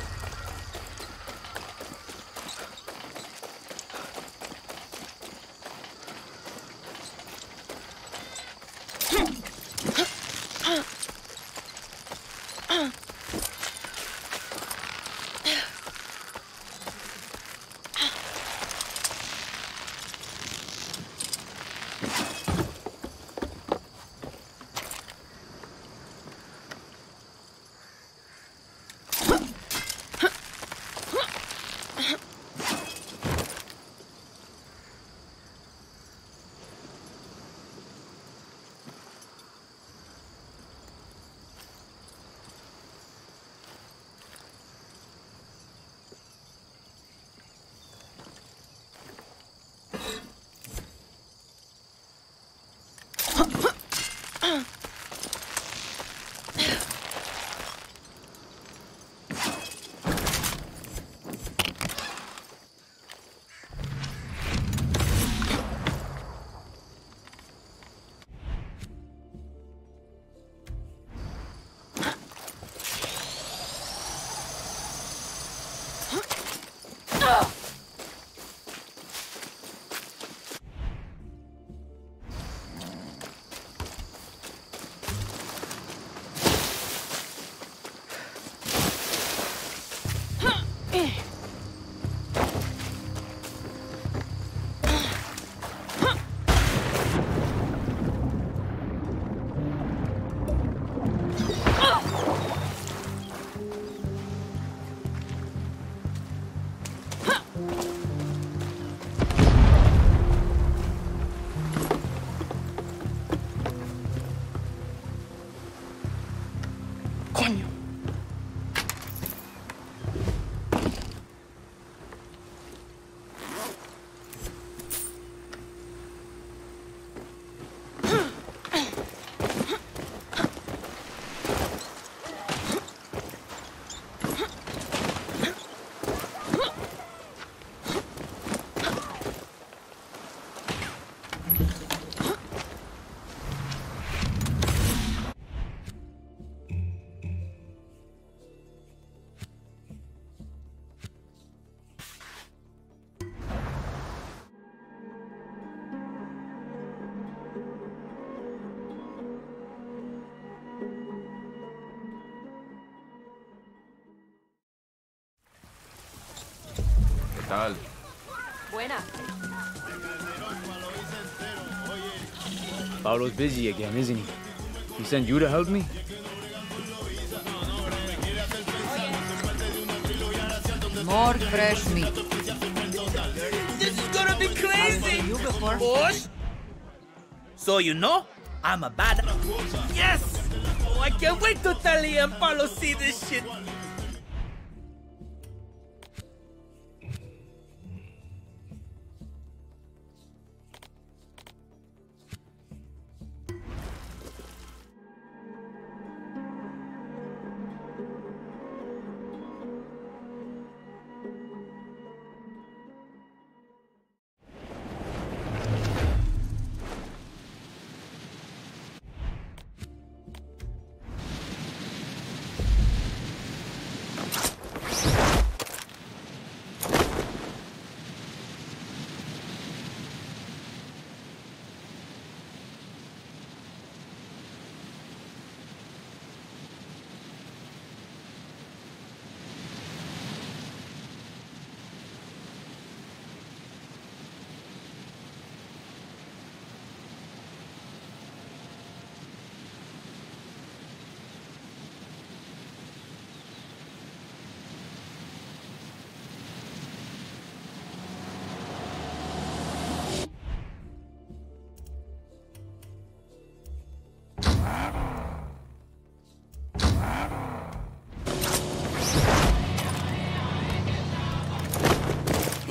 tal? Buena. Paulo's busy again, isn't he? He sent you to help me? More fresh meat. This is gonna be crazy! You before? Boss? So you know, I'm a bad... Yes! Oh, I can't wait to tell you and Paulo see this shit.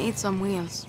need some wheels.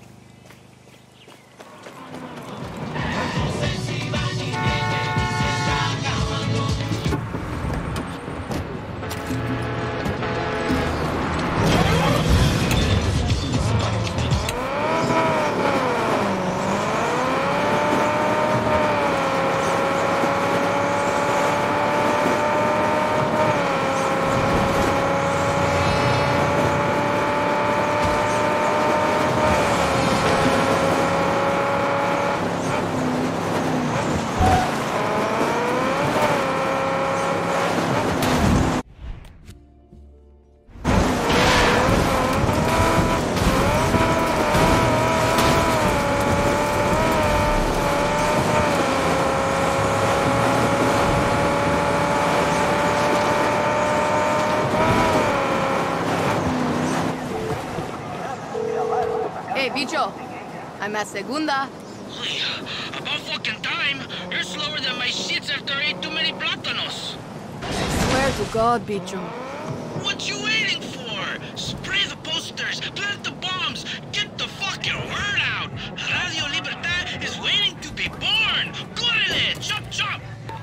Bicho, I'm at Segunda. About fucking time. You're slower than my shits after I ate too many plátanos. Swear to God, Bicho. What you waiting for? Spray the posters, plant the bombs, get the fucking word out. Radio Libertad is waiting to be born. Córrele, chop chop.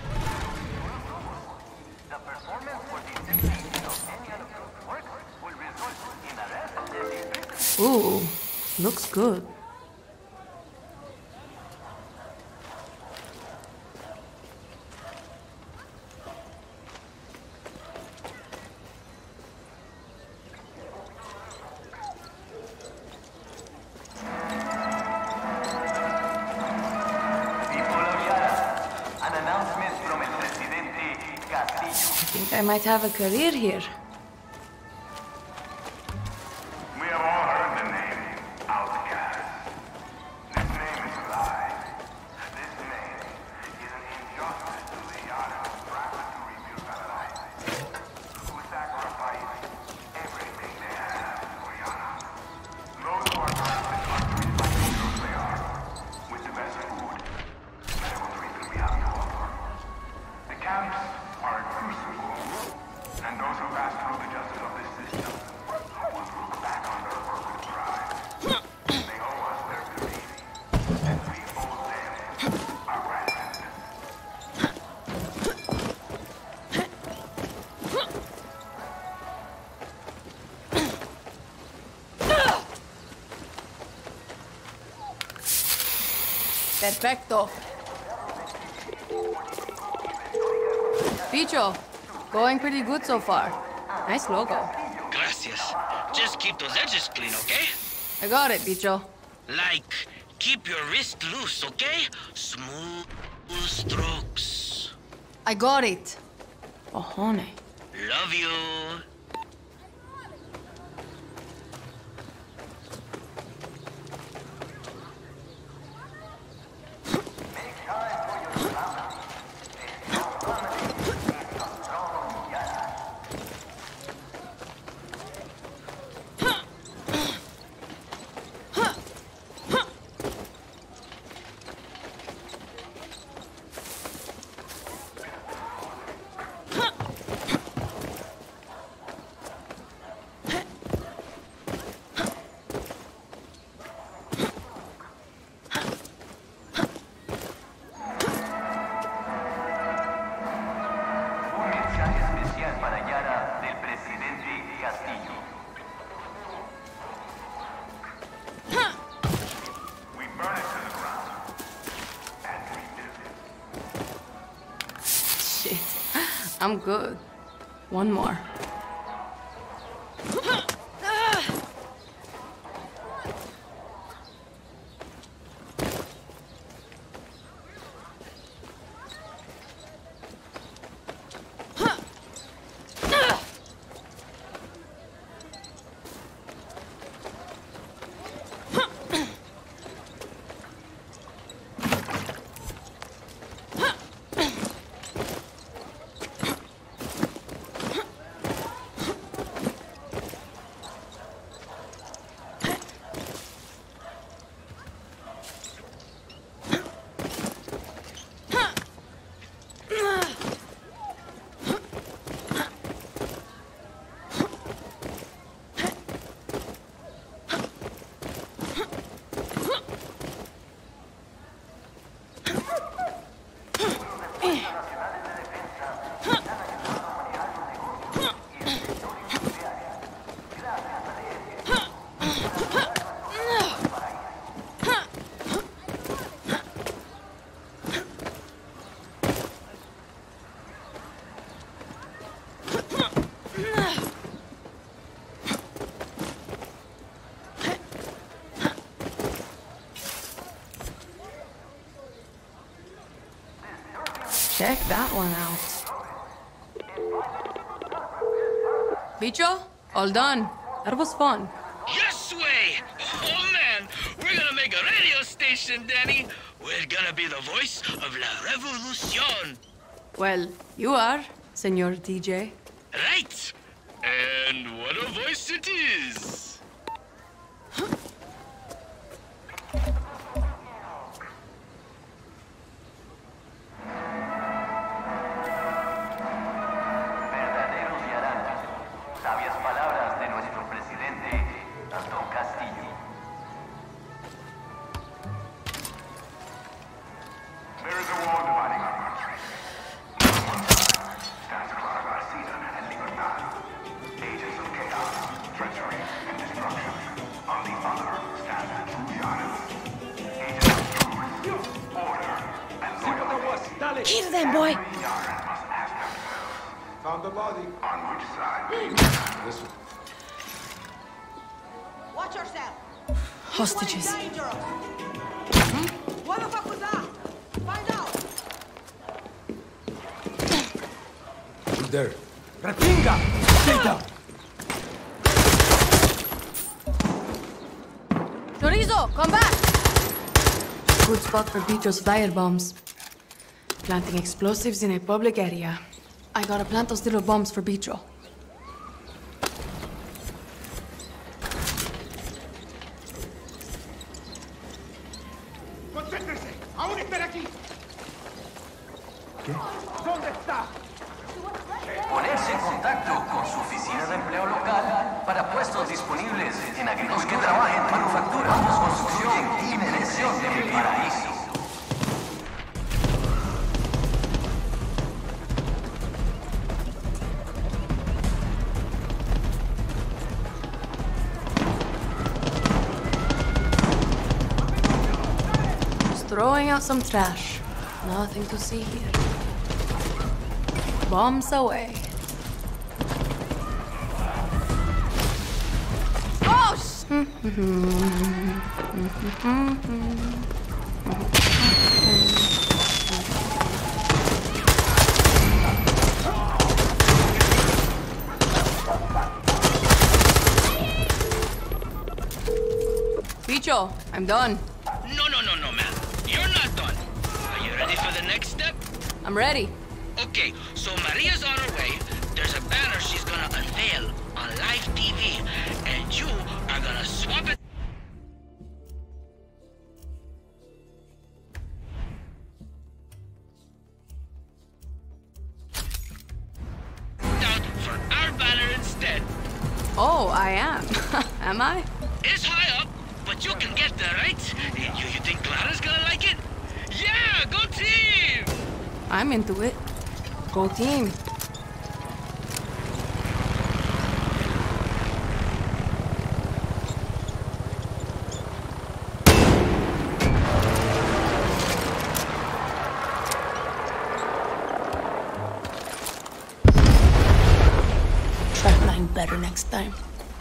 The performance for the execution of any of those works will result in arrest of the Ooh, looks good. I might have a career here. We have all heard the name Outcast. This name is a lie. This name is an injustice to the Yara who drafted to rebuild Paradise, who sacrificed everything they have for Yara. Those who are drafted are treated like heroes they are, with the best food, medical treatment we have to offer. The camps are a crucible. And those who pass through the justice of this system will look back on their work with pride. They owe us their belief, and we owe them our gratitude. Perfecto. Bicho. Going pretty good so far. Nice logo. Gracias. Just keep those edges clean, okay? I got it, Bicho. Like, keep your wrist loose, okay? Smooth strokes. I got it. Ojone. Love you. Para Yara del Presidente Castillo. We burn it to the ground and rebuild it. Shit. I'm good. One more. Check that one out. Bicho, all done. That was fun. Yes way! Oh man, we're gonna make a radio station, Danny. We're gonna be the voice of la revolution. Well, you are, Senor D J. Right. And what a voice it is. Verdaderos Yara. Sabias palabras de nuestro presidente, Antón Castillo. There is a wall dividing our country. On one side stands Clara Garcia and Libertad, agents of chaos, treachery, and destruction. On the other stands the true Yara, agents of truth, order, and loyalty. Kill them, boy! Found the body. On which side? This one. Watch yourself. Hostages. Hmm? What the fuck was that? Find out. There. Ratinga! Stay down! Chorizo, come back! Good spot for Bicho's flyer bombs. Planting explosives in a public area. I gotta plant those little bombs for Bicho. ¡Concéntrese! ¡Aún espera aquí! ¿Qué? ¿Dónde está? Ponerse en contacto con su oficina de empleo local para puestos disponibles en agricultura, que trabajen en manufactura, construcción y medición de mi paraíso. Throwing out some trash. Nothing to see here. Bombs away. Oh, sh- Bicho, I'm done. No, no, no, no, man. You're not done. Are you ready for the next step? I'm ready. Okay, so Maria's on her way. There's a banner she's gonna unveil on live T V, and you are gonna swap it out for our banner instead. Oh, I am. Am I? It's high up, but you can get there, right? You, you think Clara's gonna like it? Yeah, go team! I'm into it. Go team. Try flying better next time.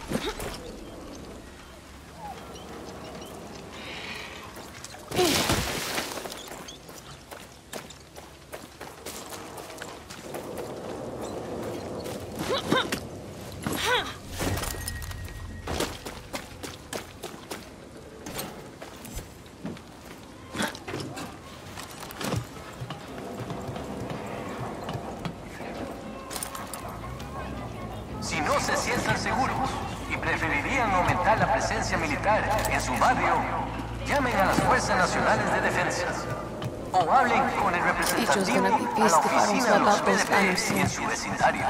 Si no se sientan seguros y preferirían aumentar la presencia militar en su barrio, llamen a las Fuerzas Nacionales de Defensa o hablen con el representativo a la oficina de los P D P en su vecindario.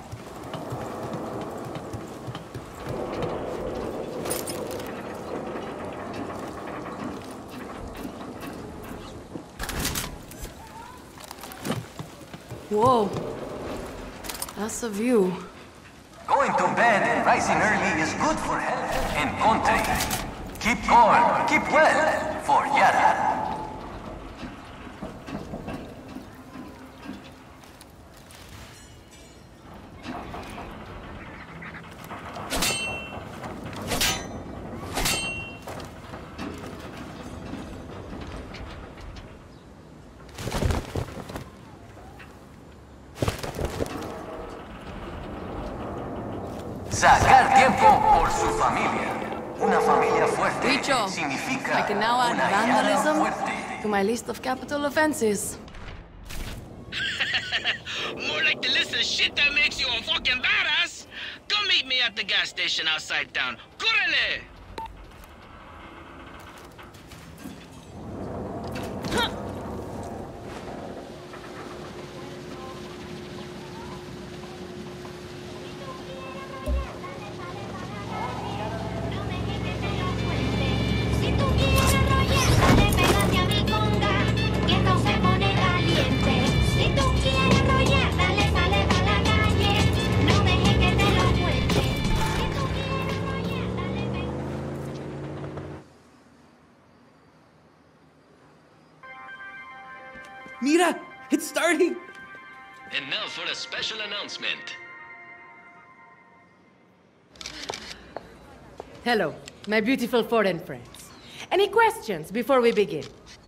Whoa. That's a view. Going to bed and rising early is good for health and country. Keep calm, keep well for Yara. Sacar tiempo por su familia. Una familia fuerte Richo, significa I can now add una Yara vandalism fuerte. to my list of capital offenses. More like the list of shit that makes you a fucking badass. Come meet me at the gas station outside town. Correle! Mira, it's starting. And now for a special announcement. Hello, my beautiful foreign friends. Any questions before we begin?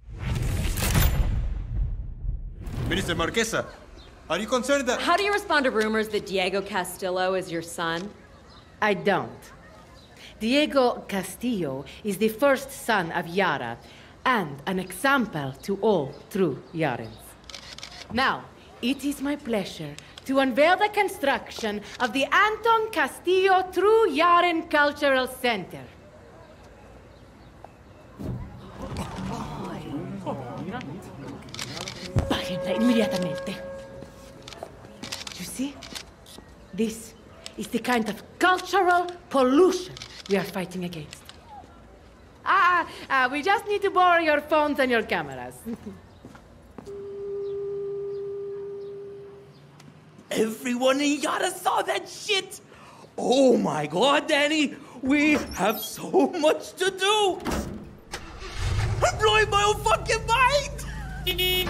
Minister Marquesa, are you concerned that... How do you respond to rumors that Diego Castillo is your son? I don't. Diego Castillo is the first son of Yara, and an example to all true Yarans. Now, it is my pleasure to unveil the construction of the Antón Castillo True Yaran Cultural Center. Páguenla inmediatamente. You see? This is the kind of cultural pollution we are fighting against. Ah, ah, we just need to borrow your phones and your cameras. Everyone in Yara saw that shit! Oh my god, Danny! We have so much to do! I'm blowing my own fucking mind!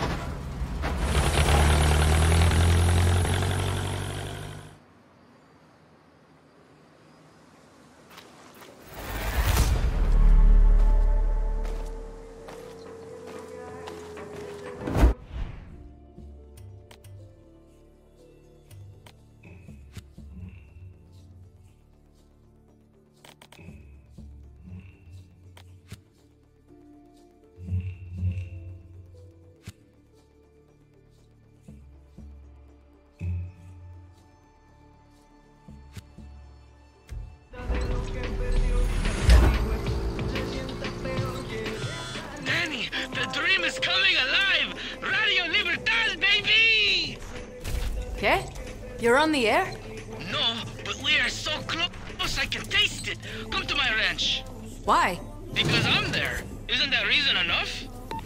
Danny, the dream is coming alive! Radio Libertad, baby! Okay? You're on the air? No, but we are so close I can taste it. Come to my ranch. Why? Because I'm there. Isn't that reason enough?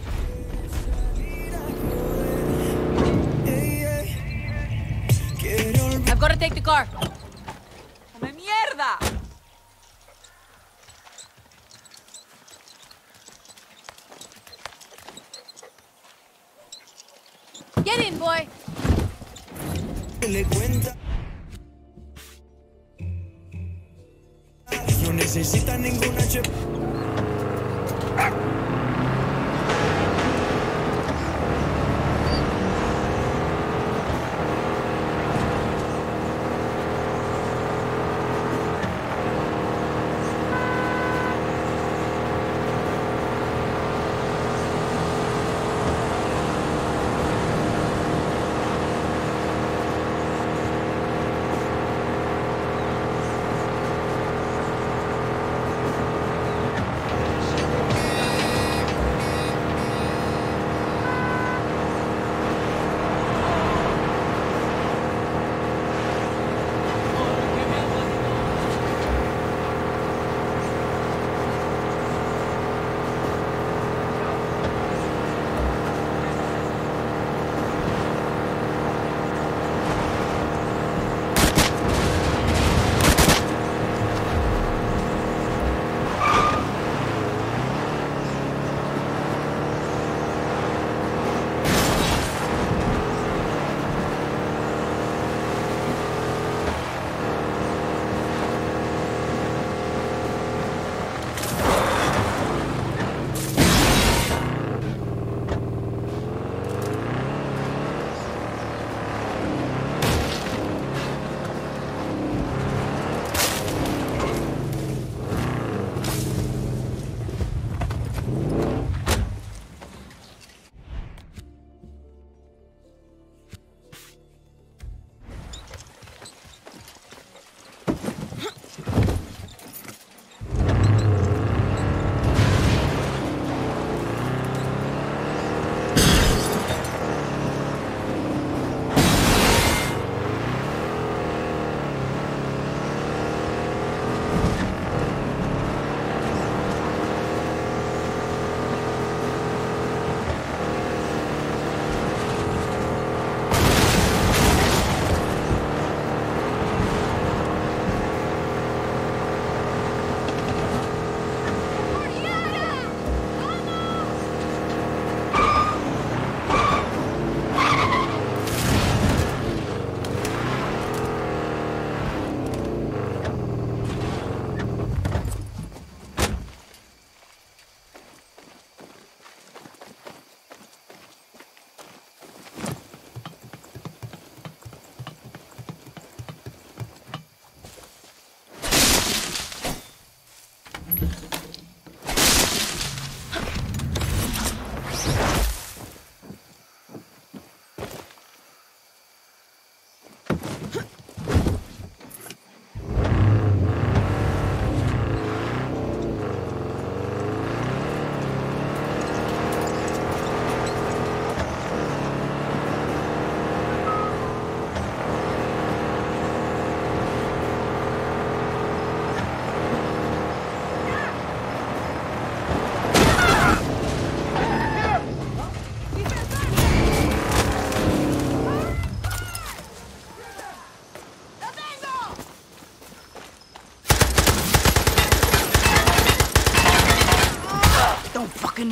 I've got to take the car. ¡Come mierda! Get in, boy. Le cuenta. No necesita ninguna chip.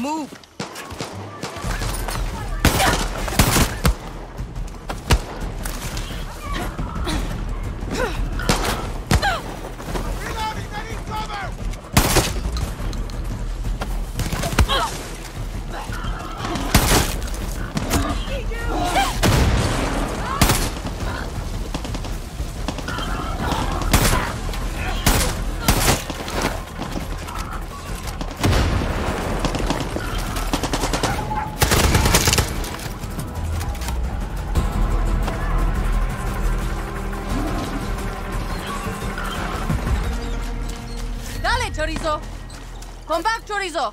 Move! Chorizo! Come back, Chorizo!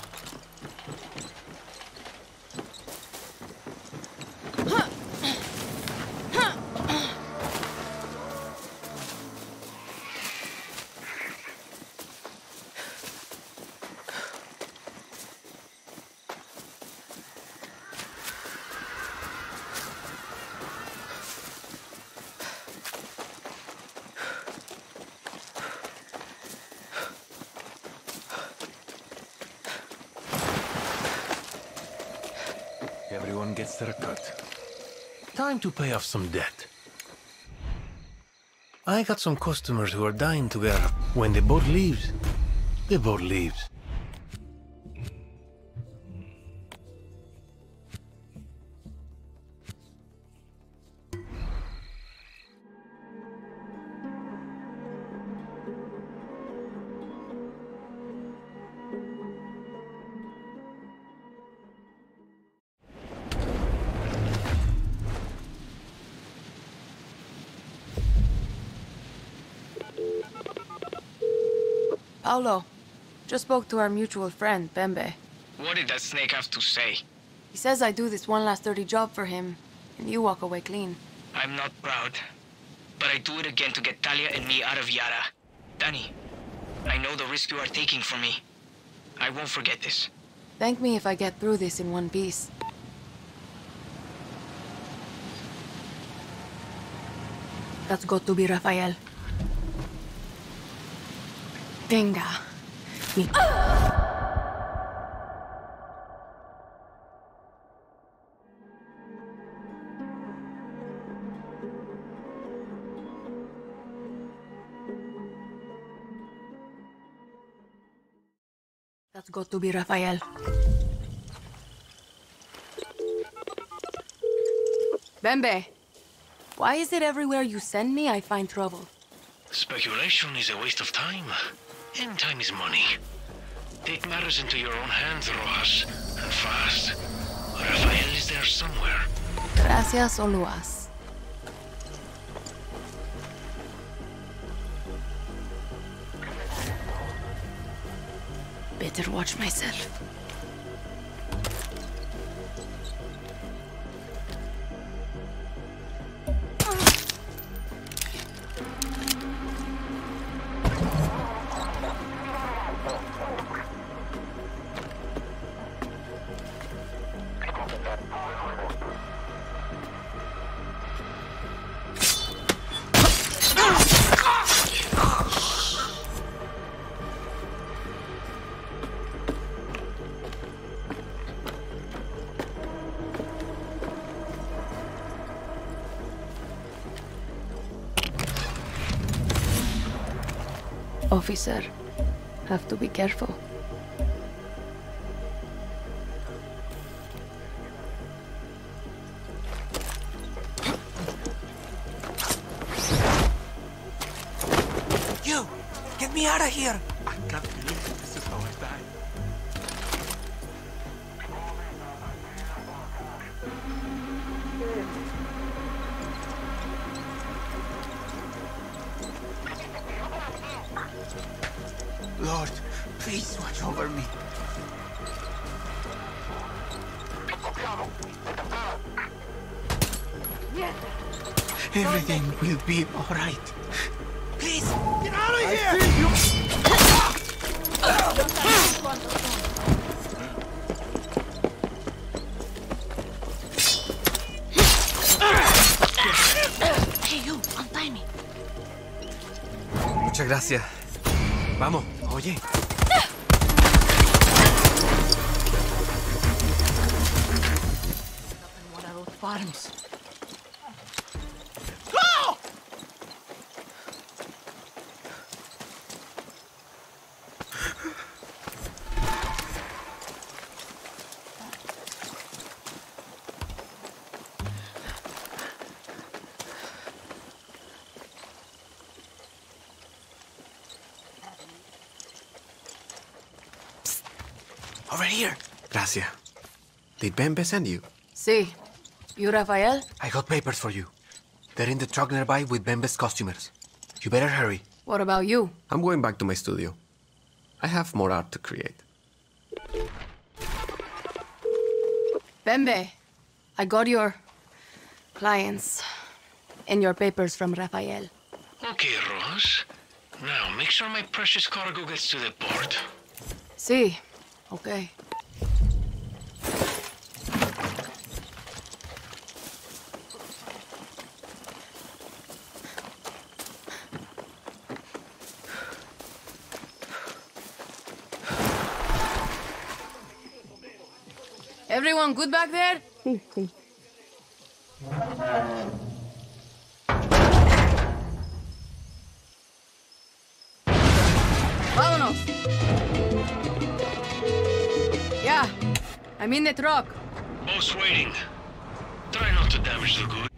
Everyone gets their cut. Time to pay off some debt. I got some customers who are dying to get up. When the boat leaves, the boat leaves. Paolo, just spoke to our mutual friend, Bembe. What did that snake have to say? He says I do this one last dirty job for him, and you walk away clean. I'm not proud, but I do it again to get Talia and me out of Yara. Dani, I know the risk you are taking for me. I won't forget this. Thank me if I get through this in one piece. That's got to be Rafael. Venga. Mi- That's got to be Rafael. Bembe, why is it everywhere you send me I find trouble? Speculation is a waste of time. And time is money. Take matters into your own hands, Rojas. And fast. Rafael is there somewhere. Gracias, Oluas. Better watch myself. Officer, have to be careful. You! Get me out of here! I can't believe this is how I die. Lord, please watch over me. Everything will be all right. Please, get out of here! I see you! Hey, you, untie me. Muchas gracias. Vamos, oye. arms. Go! Over here. Gracias. Did Bembe send you? Si. You Rafael? I got papers for you. They're in the truck nearby with Bembe's customers. You better hurry. What about you? I'm going back to my studio. I have more art to create. Bembe, I got your clients and your papers from Rafael. Okay, Rojas. Now, make sure my precious cargo gets to the port. Si. Okay. Everyone good back there? Vámonos. Yeah, I'm in the truck. Boat's waiting. Try not to damage the goods.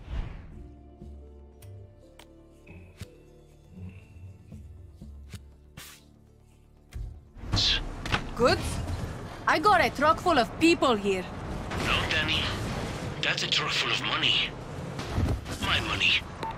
Goods? I got a truck full of people here. No, Danny. That's a truck full of money. My money.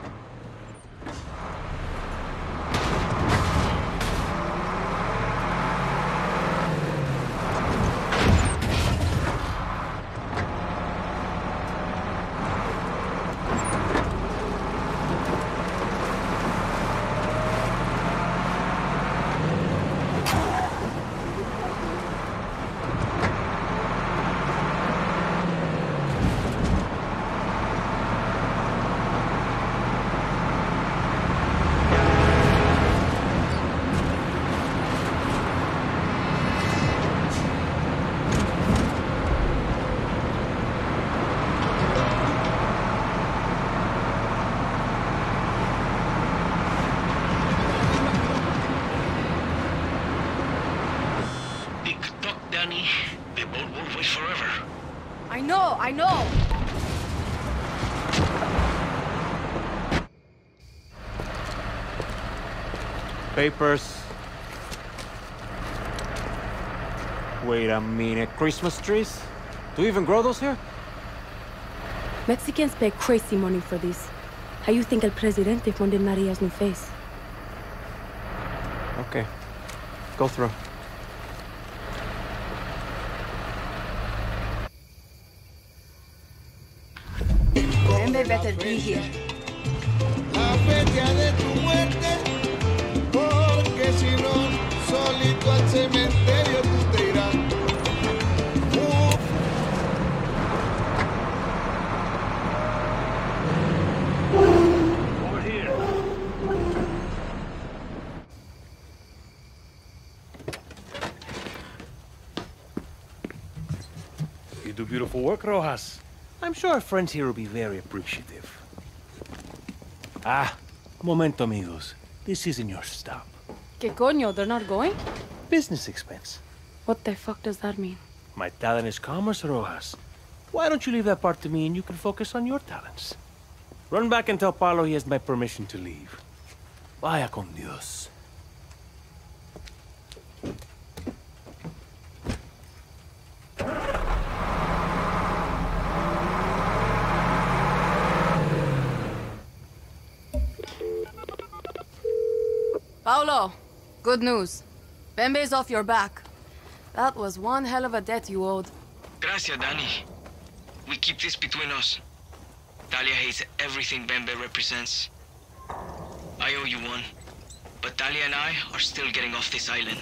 I know, I know. Papers. Wait a minute, Christmas trees? Do you even grow those here? Mexicans pay crazy money for this. How you think El Presidente funded Maria's new face? Okay. Go through. Then they better be here. La fecha de tu muerte, porque si no, solito al cementerio tú te irás. Over here. You do beautiful work, Rojas. I'm sure our friends here will be very appreciative. Ah, momento, amigos. This isn't your stop. ¿Qué coño? They're not going? Business expense. What the fuck does that mean? My talent is commerce, Rojas. Why don't you leave that part to me and you can focus on your talents? Run back and tell Paulo he has my permission to leave. Vaya con Dios. Paulo, good news. Bembe's off your back. That was one hell of a debt you owed. Gracias, Dani. We keep this between us. Talia hates everything Bembe represents. I owe you one. But Talia and I are still getting off this island.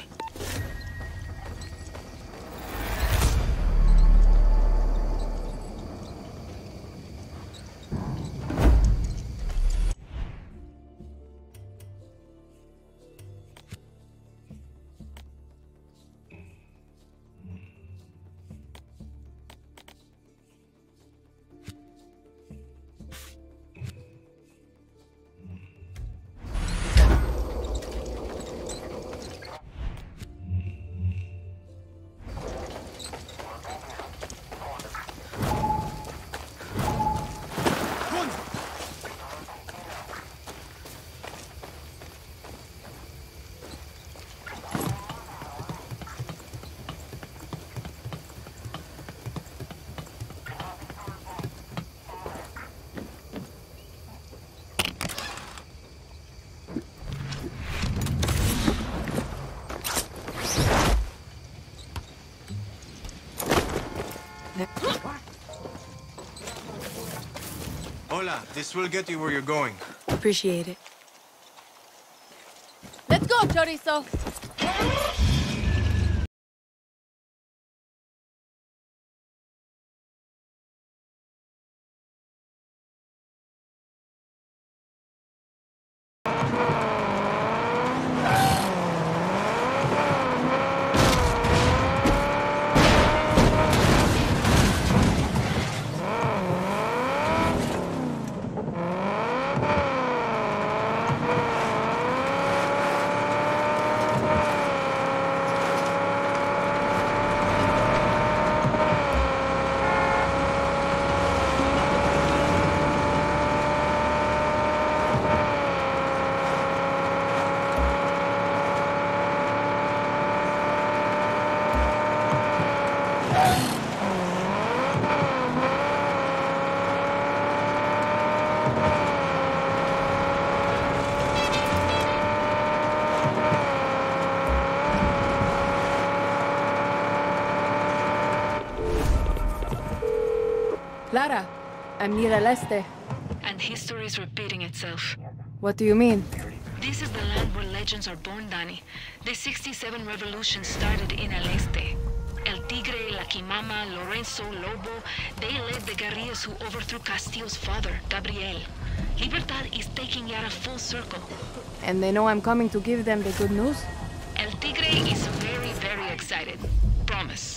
Hola, this will get you where you're going. Appreciate it. Let's go, chorizo. Clara, I'm near El Este. And history is repeating itself. What do you mean? This is the land where legends are born, Dani. The sixty-seven revolution started in El Este. El Tigre, La Quimama, Lorenzo, Lobo, they led the guerrillas who overthrew Castillo's father, Gabriel. Libertad is taking Yara full circle. And they know I'm coming to give them the good news? El Tigre is very, very excited. Promise.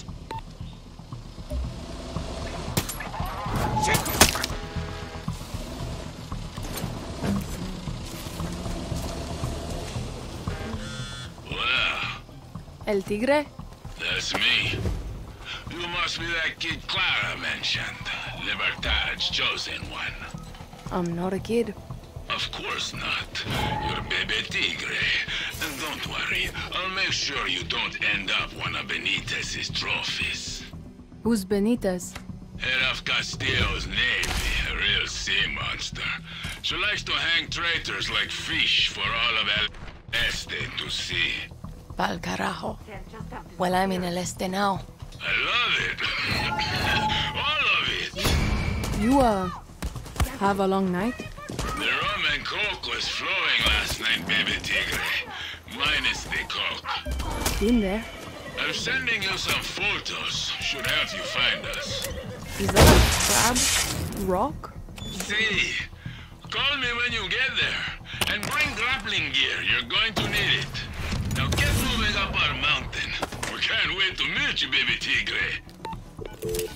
Well, El Tigre? that's me. You must be that kid Clara mentioned. Libertad's chosen one. I'm not a kid. Of course not. You're Bebe Tigre. And don't worry, I'll make sure you don't end up one of Benitez's trophies. Who's Benitez? Head of Castillo's navy, a real sea monster. She likes to hang traitors like fish for all of El Este to see. Pal carajo. Well, I'm in El Este now. I love it. All of it. You, uh, have a long night? The rum and coke was flowing last night, Baby Tigre. Minus the coke. Been there. I'm sending you some photos. Should help you find us. Is that a crab? Rock? See. Call me when you get there. And bring grappling gear. You're going to need it. Now get moving up our mountain. We can't wait to meet you, Baby Tigre.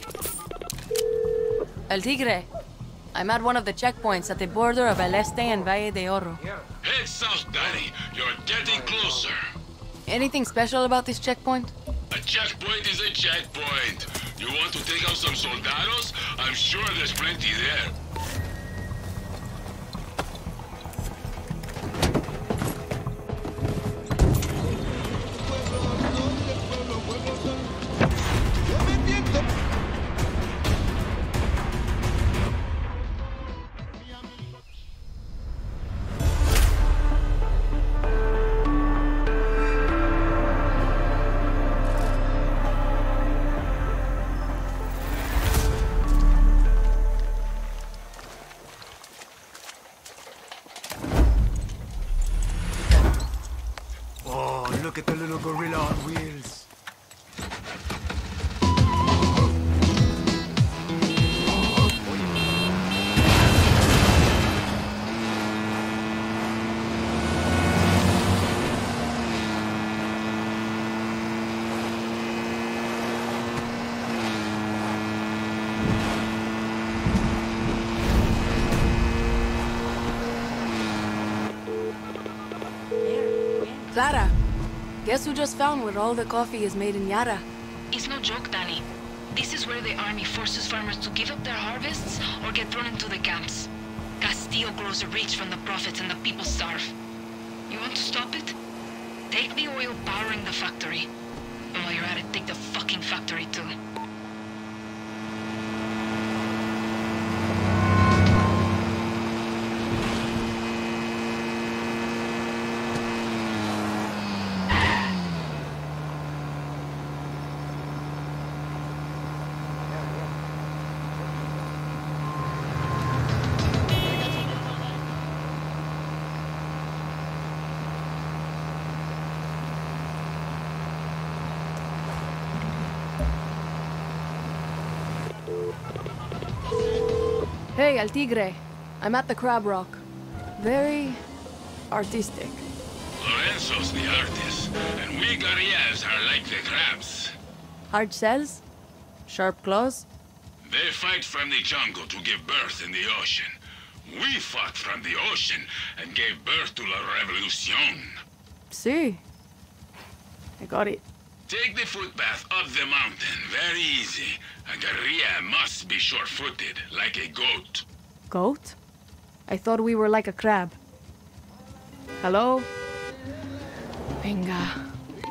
El Tigre. I'm at one of the checkpoints at the border of El Este and Valle de Oro. Head south, Dani. You're getting closer. Anything special about this checkpoint? A checkpoint is a checkpoint. You want to take out some soldados? I'm sure there's plenty there. Look at the little gorilla on wheels. Clara, guess who just found where all the coffee is made in Yara? It's no joke, Dani. This is where the army forces farmers to give up their harvests or get thrown into the camps. Castillo grows rich from the profits and the people starve. You want to stop it? Take the oil powering the factory. And while you're at it, take the fucking factory too. Hey, El Tigre. I'm at the Crab Rock. Very artistic. Lorenzo's the artist, and we guerrillas are like the crabs. Hard shells? Sharp claws? They fight from the jungle to give birth in the ocean. We fought from the ocean and gave birth to la revolution. See? I got it. Take the footpath up the mountain, very easy. A guerrilla must be short-footed, like a goat. Goat? I thought we were like a crab. Hello? Venga.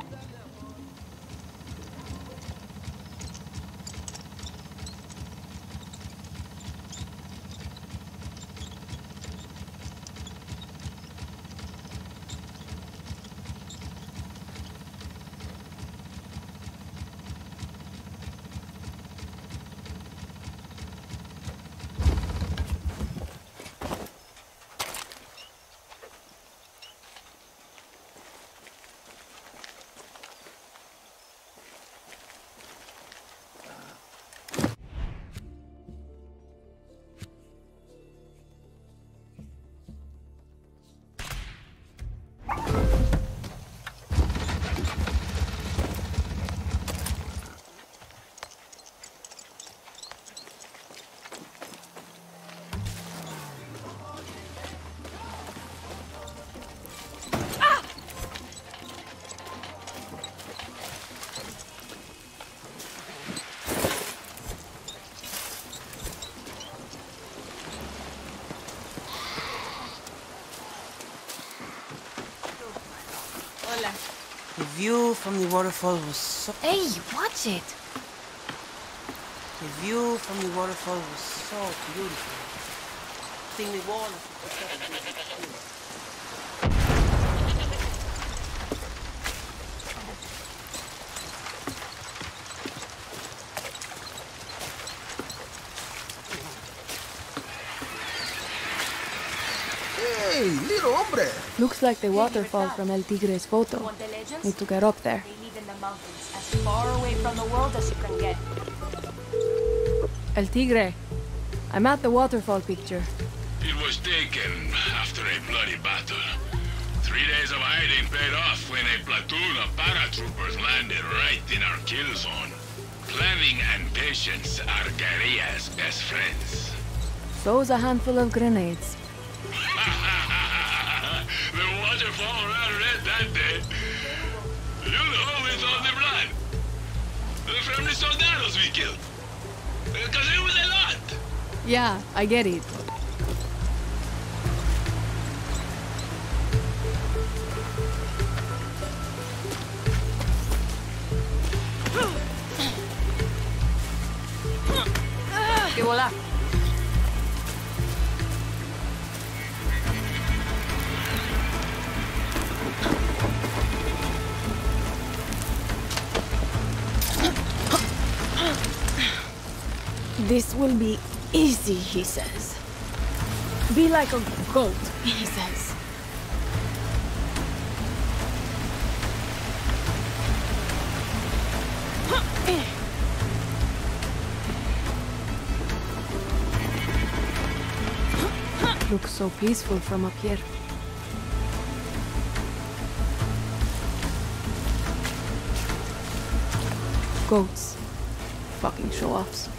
The view from the waterfall was so... Hey, watch it! The view from the waterfall was so beautiful. I think the wall is... Hey, little hombre! Looks like the waterfall from El Tigre's photo. Need to get up there. They live in the mountains, as far away from the world as you can get. El Tigre, I'm at the waterfall picture. It was taken after a bloody battle. Three days of hiding paid off when a platoon of paratroopers landed right in our kill zone. Planning and patience are guerrillas' best friends. So's a handful of grenades. The waterfall ran red that day. You know, with all the blood. From the soldados we killed. Because it was a lot. Yeah, I get it. Et voilà. This will be easy, he says. Be like a goat, he says. Looks so peaceful from up here. Goats. Fucking show-offs.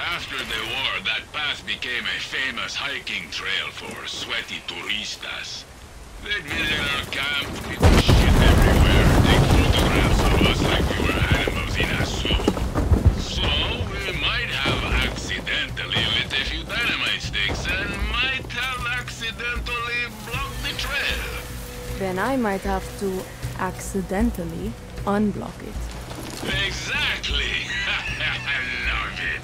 After the war, that path became a famous hiking trail for sweaty turistas. They'd visit our camp, people shit everywhere, take photographs of us like we were animals in a zoo. So, we might have accidentally lit a few dynamite sticks and might have accidentally blocked the trail. Then I might have to accidentally unblock it. Exactly! I love it!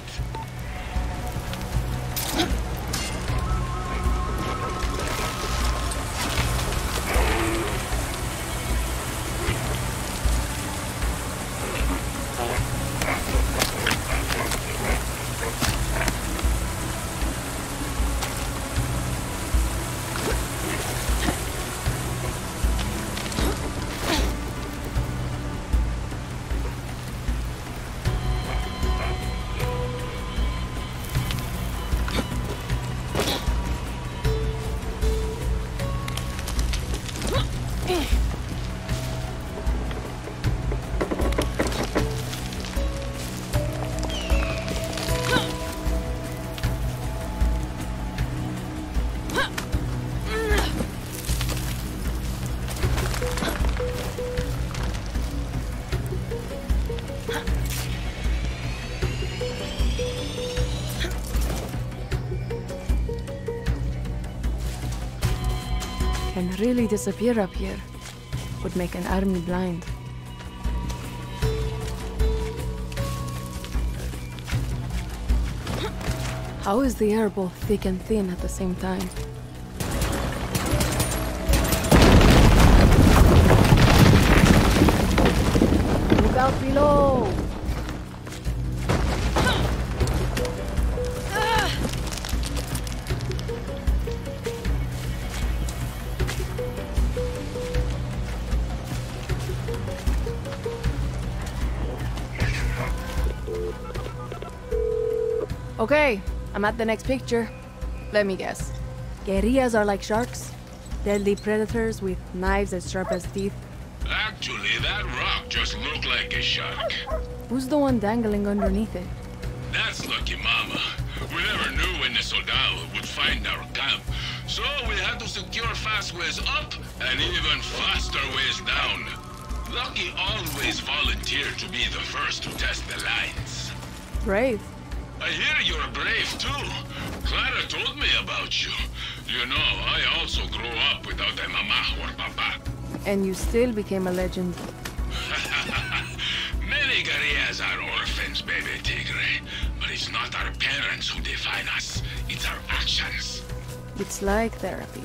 Can really disappear up here. Would make an army blind. How is the air both thick and thin at the same time? Look out below! Okay, I'm at the next picture. Let me guess. Guerrillas are like sharks? Deadly predators with knives as sharp as teeth? Actually, that rock just looked like a shark. Who's the one dangling underneath it? That's Lucky Mama. We never knew when the soldado would find our camp, so we had to secure fast ways up and even faster ways down. Lucky always volunteered to be the first to test the lines. Brave. I hear you're brave too. Clara told me about you. You know, I also grew up without a mama or papa. And you still became a legend. Many guerrillas are orphans, baby tigre. But it's not our parents who define us. It's our actions. It's like therapy.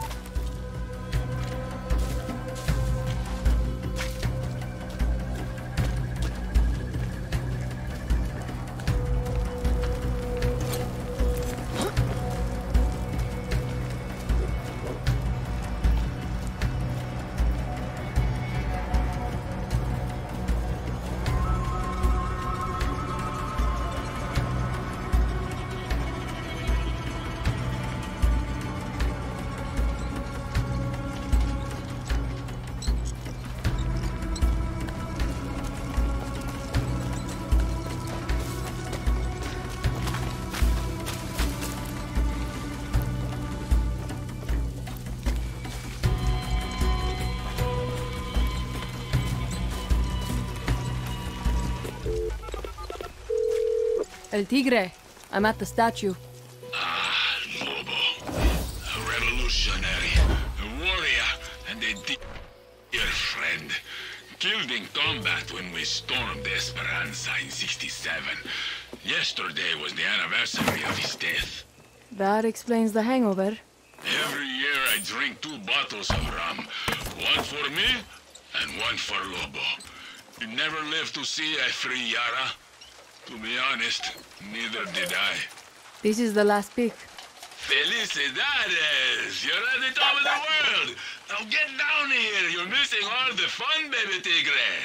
El Tigre. I'm at the statue. Ah, Lobo. A revolutionary, a warrior, and a dear friend. Killed in combat when we stormed Esperanza in sixty-seven. Yesterday was the anniversary of his death. That explains the hangover. Every year I drink two bottles of rum. One for me, and one for Lobo. You never lived to see a free Yara. To be honest, neither did I. This is the last pick. Felicidades! You're at the top of the world! Now get down here! You're missing all the fun, baby tigre!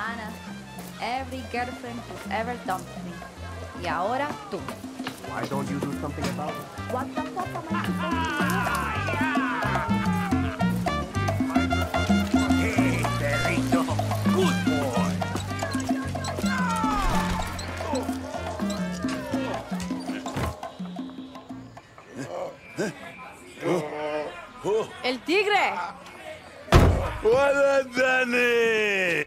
hermana. Every girlfriend who's ever dumped me. Y ahora tú. Why don't you do something about it? What the fuck am I supposed to do? Hey, perrito. Good boy. El tigre. Hola, Dani!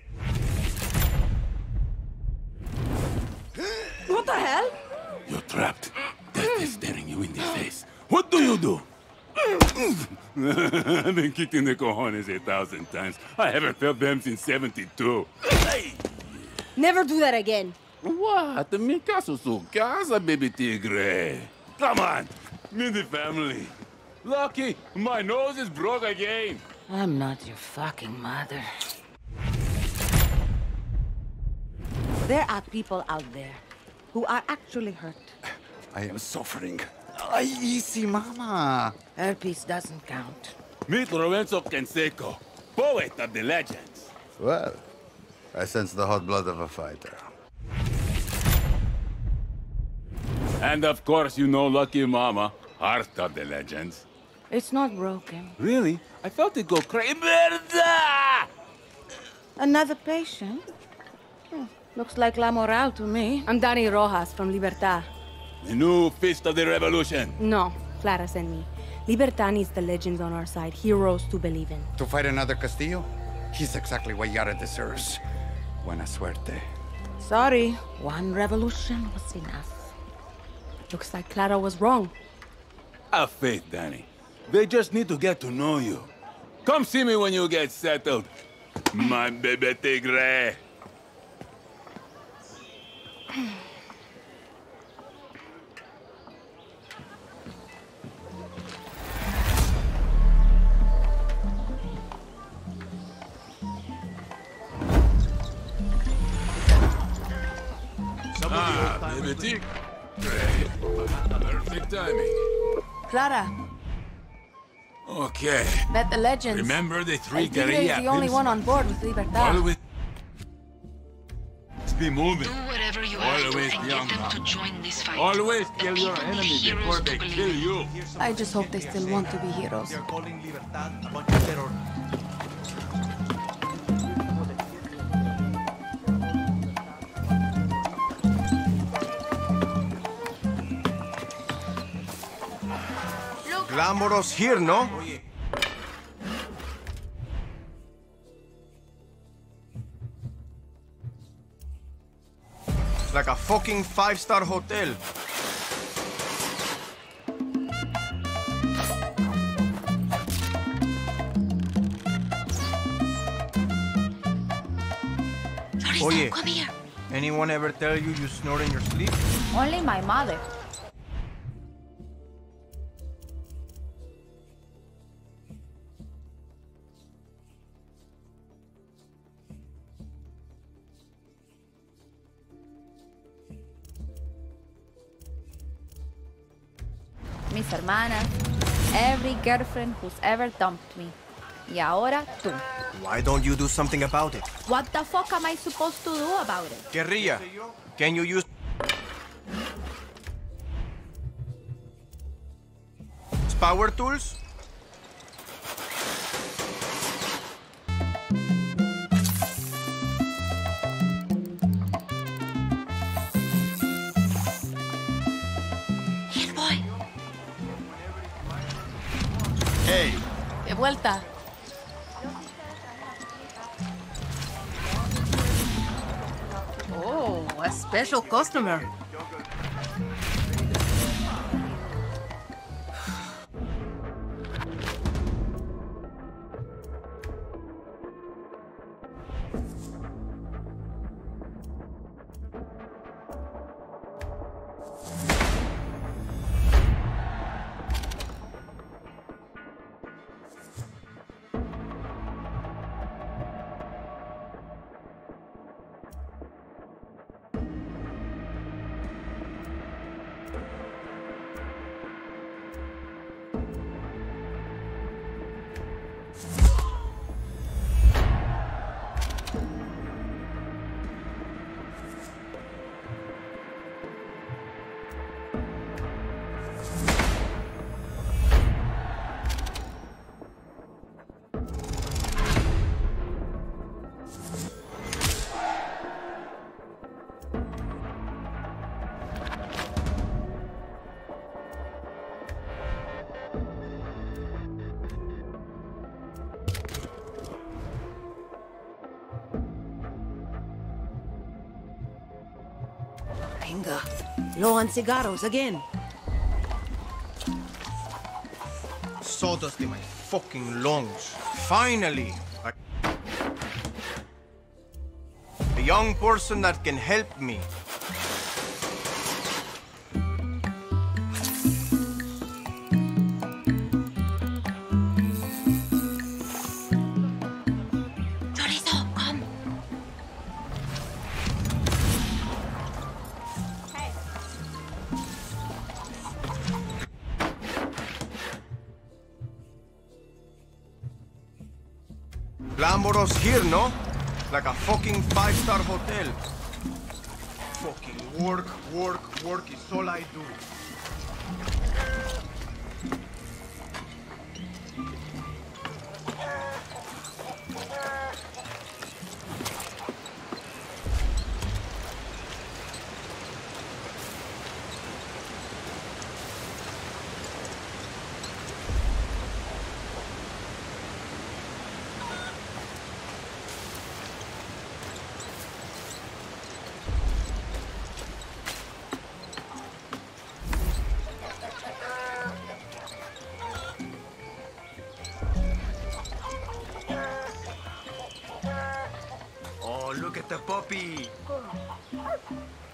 What the hell? You're trapped. Death is staring you in the face. What do you do? I've been kicked in the cojones a thousand times. I haven't felt them since seventy-two. Hey! Never do that again. What? Mi caso su casa, baby tigre. Come on. Me and the family. Lucky, my nose is broke again. I'm not your fucking mother. There are people out there who are actually hurt. I am suffering. Ay, easy, mama. Herpes doesn't count. Meet Lorenzo Canseco, poet of the legends. Well, I sense the hot blood of a fighter. And of course, you know Lucky Mama, heart of the legends. It's not broken. Really? I felt it go crazy. Merda! Another patient? Hmm. Looks like La Moral to me. I'm Dani Rojas from Libertad. The new fist of the revolution. No, Clara sent me. Libertad needs the legends on our side, heroes to believe in. To fight another Castillo? He's exactly what Yara deserves. Buena suerte. Sorry, one revolution was enough. Looks like Clara was wrong. Have faith, Danny. They just need to get to know you. Come see me when you get settled. My baby tigre. Ah, baby tigre. Perfect timing. Clara, Okay. met the legends. Remember the three El Tigre guerrilla is the only pimps? one on board with Libertad. Always be moving. Do whatever you have to Always and young. get them to join this fight. Always The kill your people need enemy heroes before to they believe kill in. you. I just hope they still want to be heroes. They're calling Libertad a bunch of terror. Glamorous here, no? It's like a fucking five-star hotel. Oye, come here. anyone ever tell you you snore in your sleep? Only my mother. Mis hermanas, every girlfriend who's ever dumped me. Y ahora tú. Why don't you do something about it? What the fuck am I supposed to do about it? Guerrilla, can you use power tools? Here, boy. Hey. De vuelta. Oh, a special customer. Pinga. Low on cigarros again. Sawdust in my fucking lungs. Finally! A, a young person that can help me. Glamorous here, no? Like a fucking five-star hotel. Fucking work, work, work is all I do. Look at the puppy.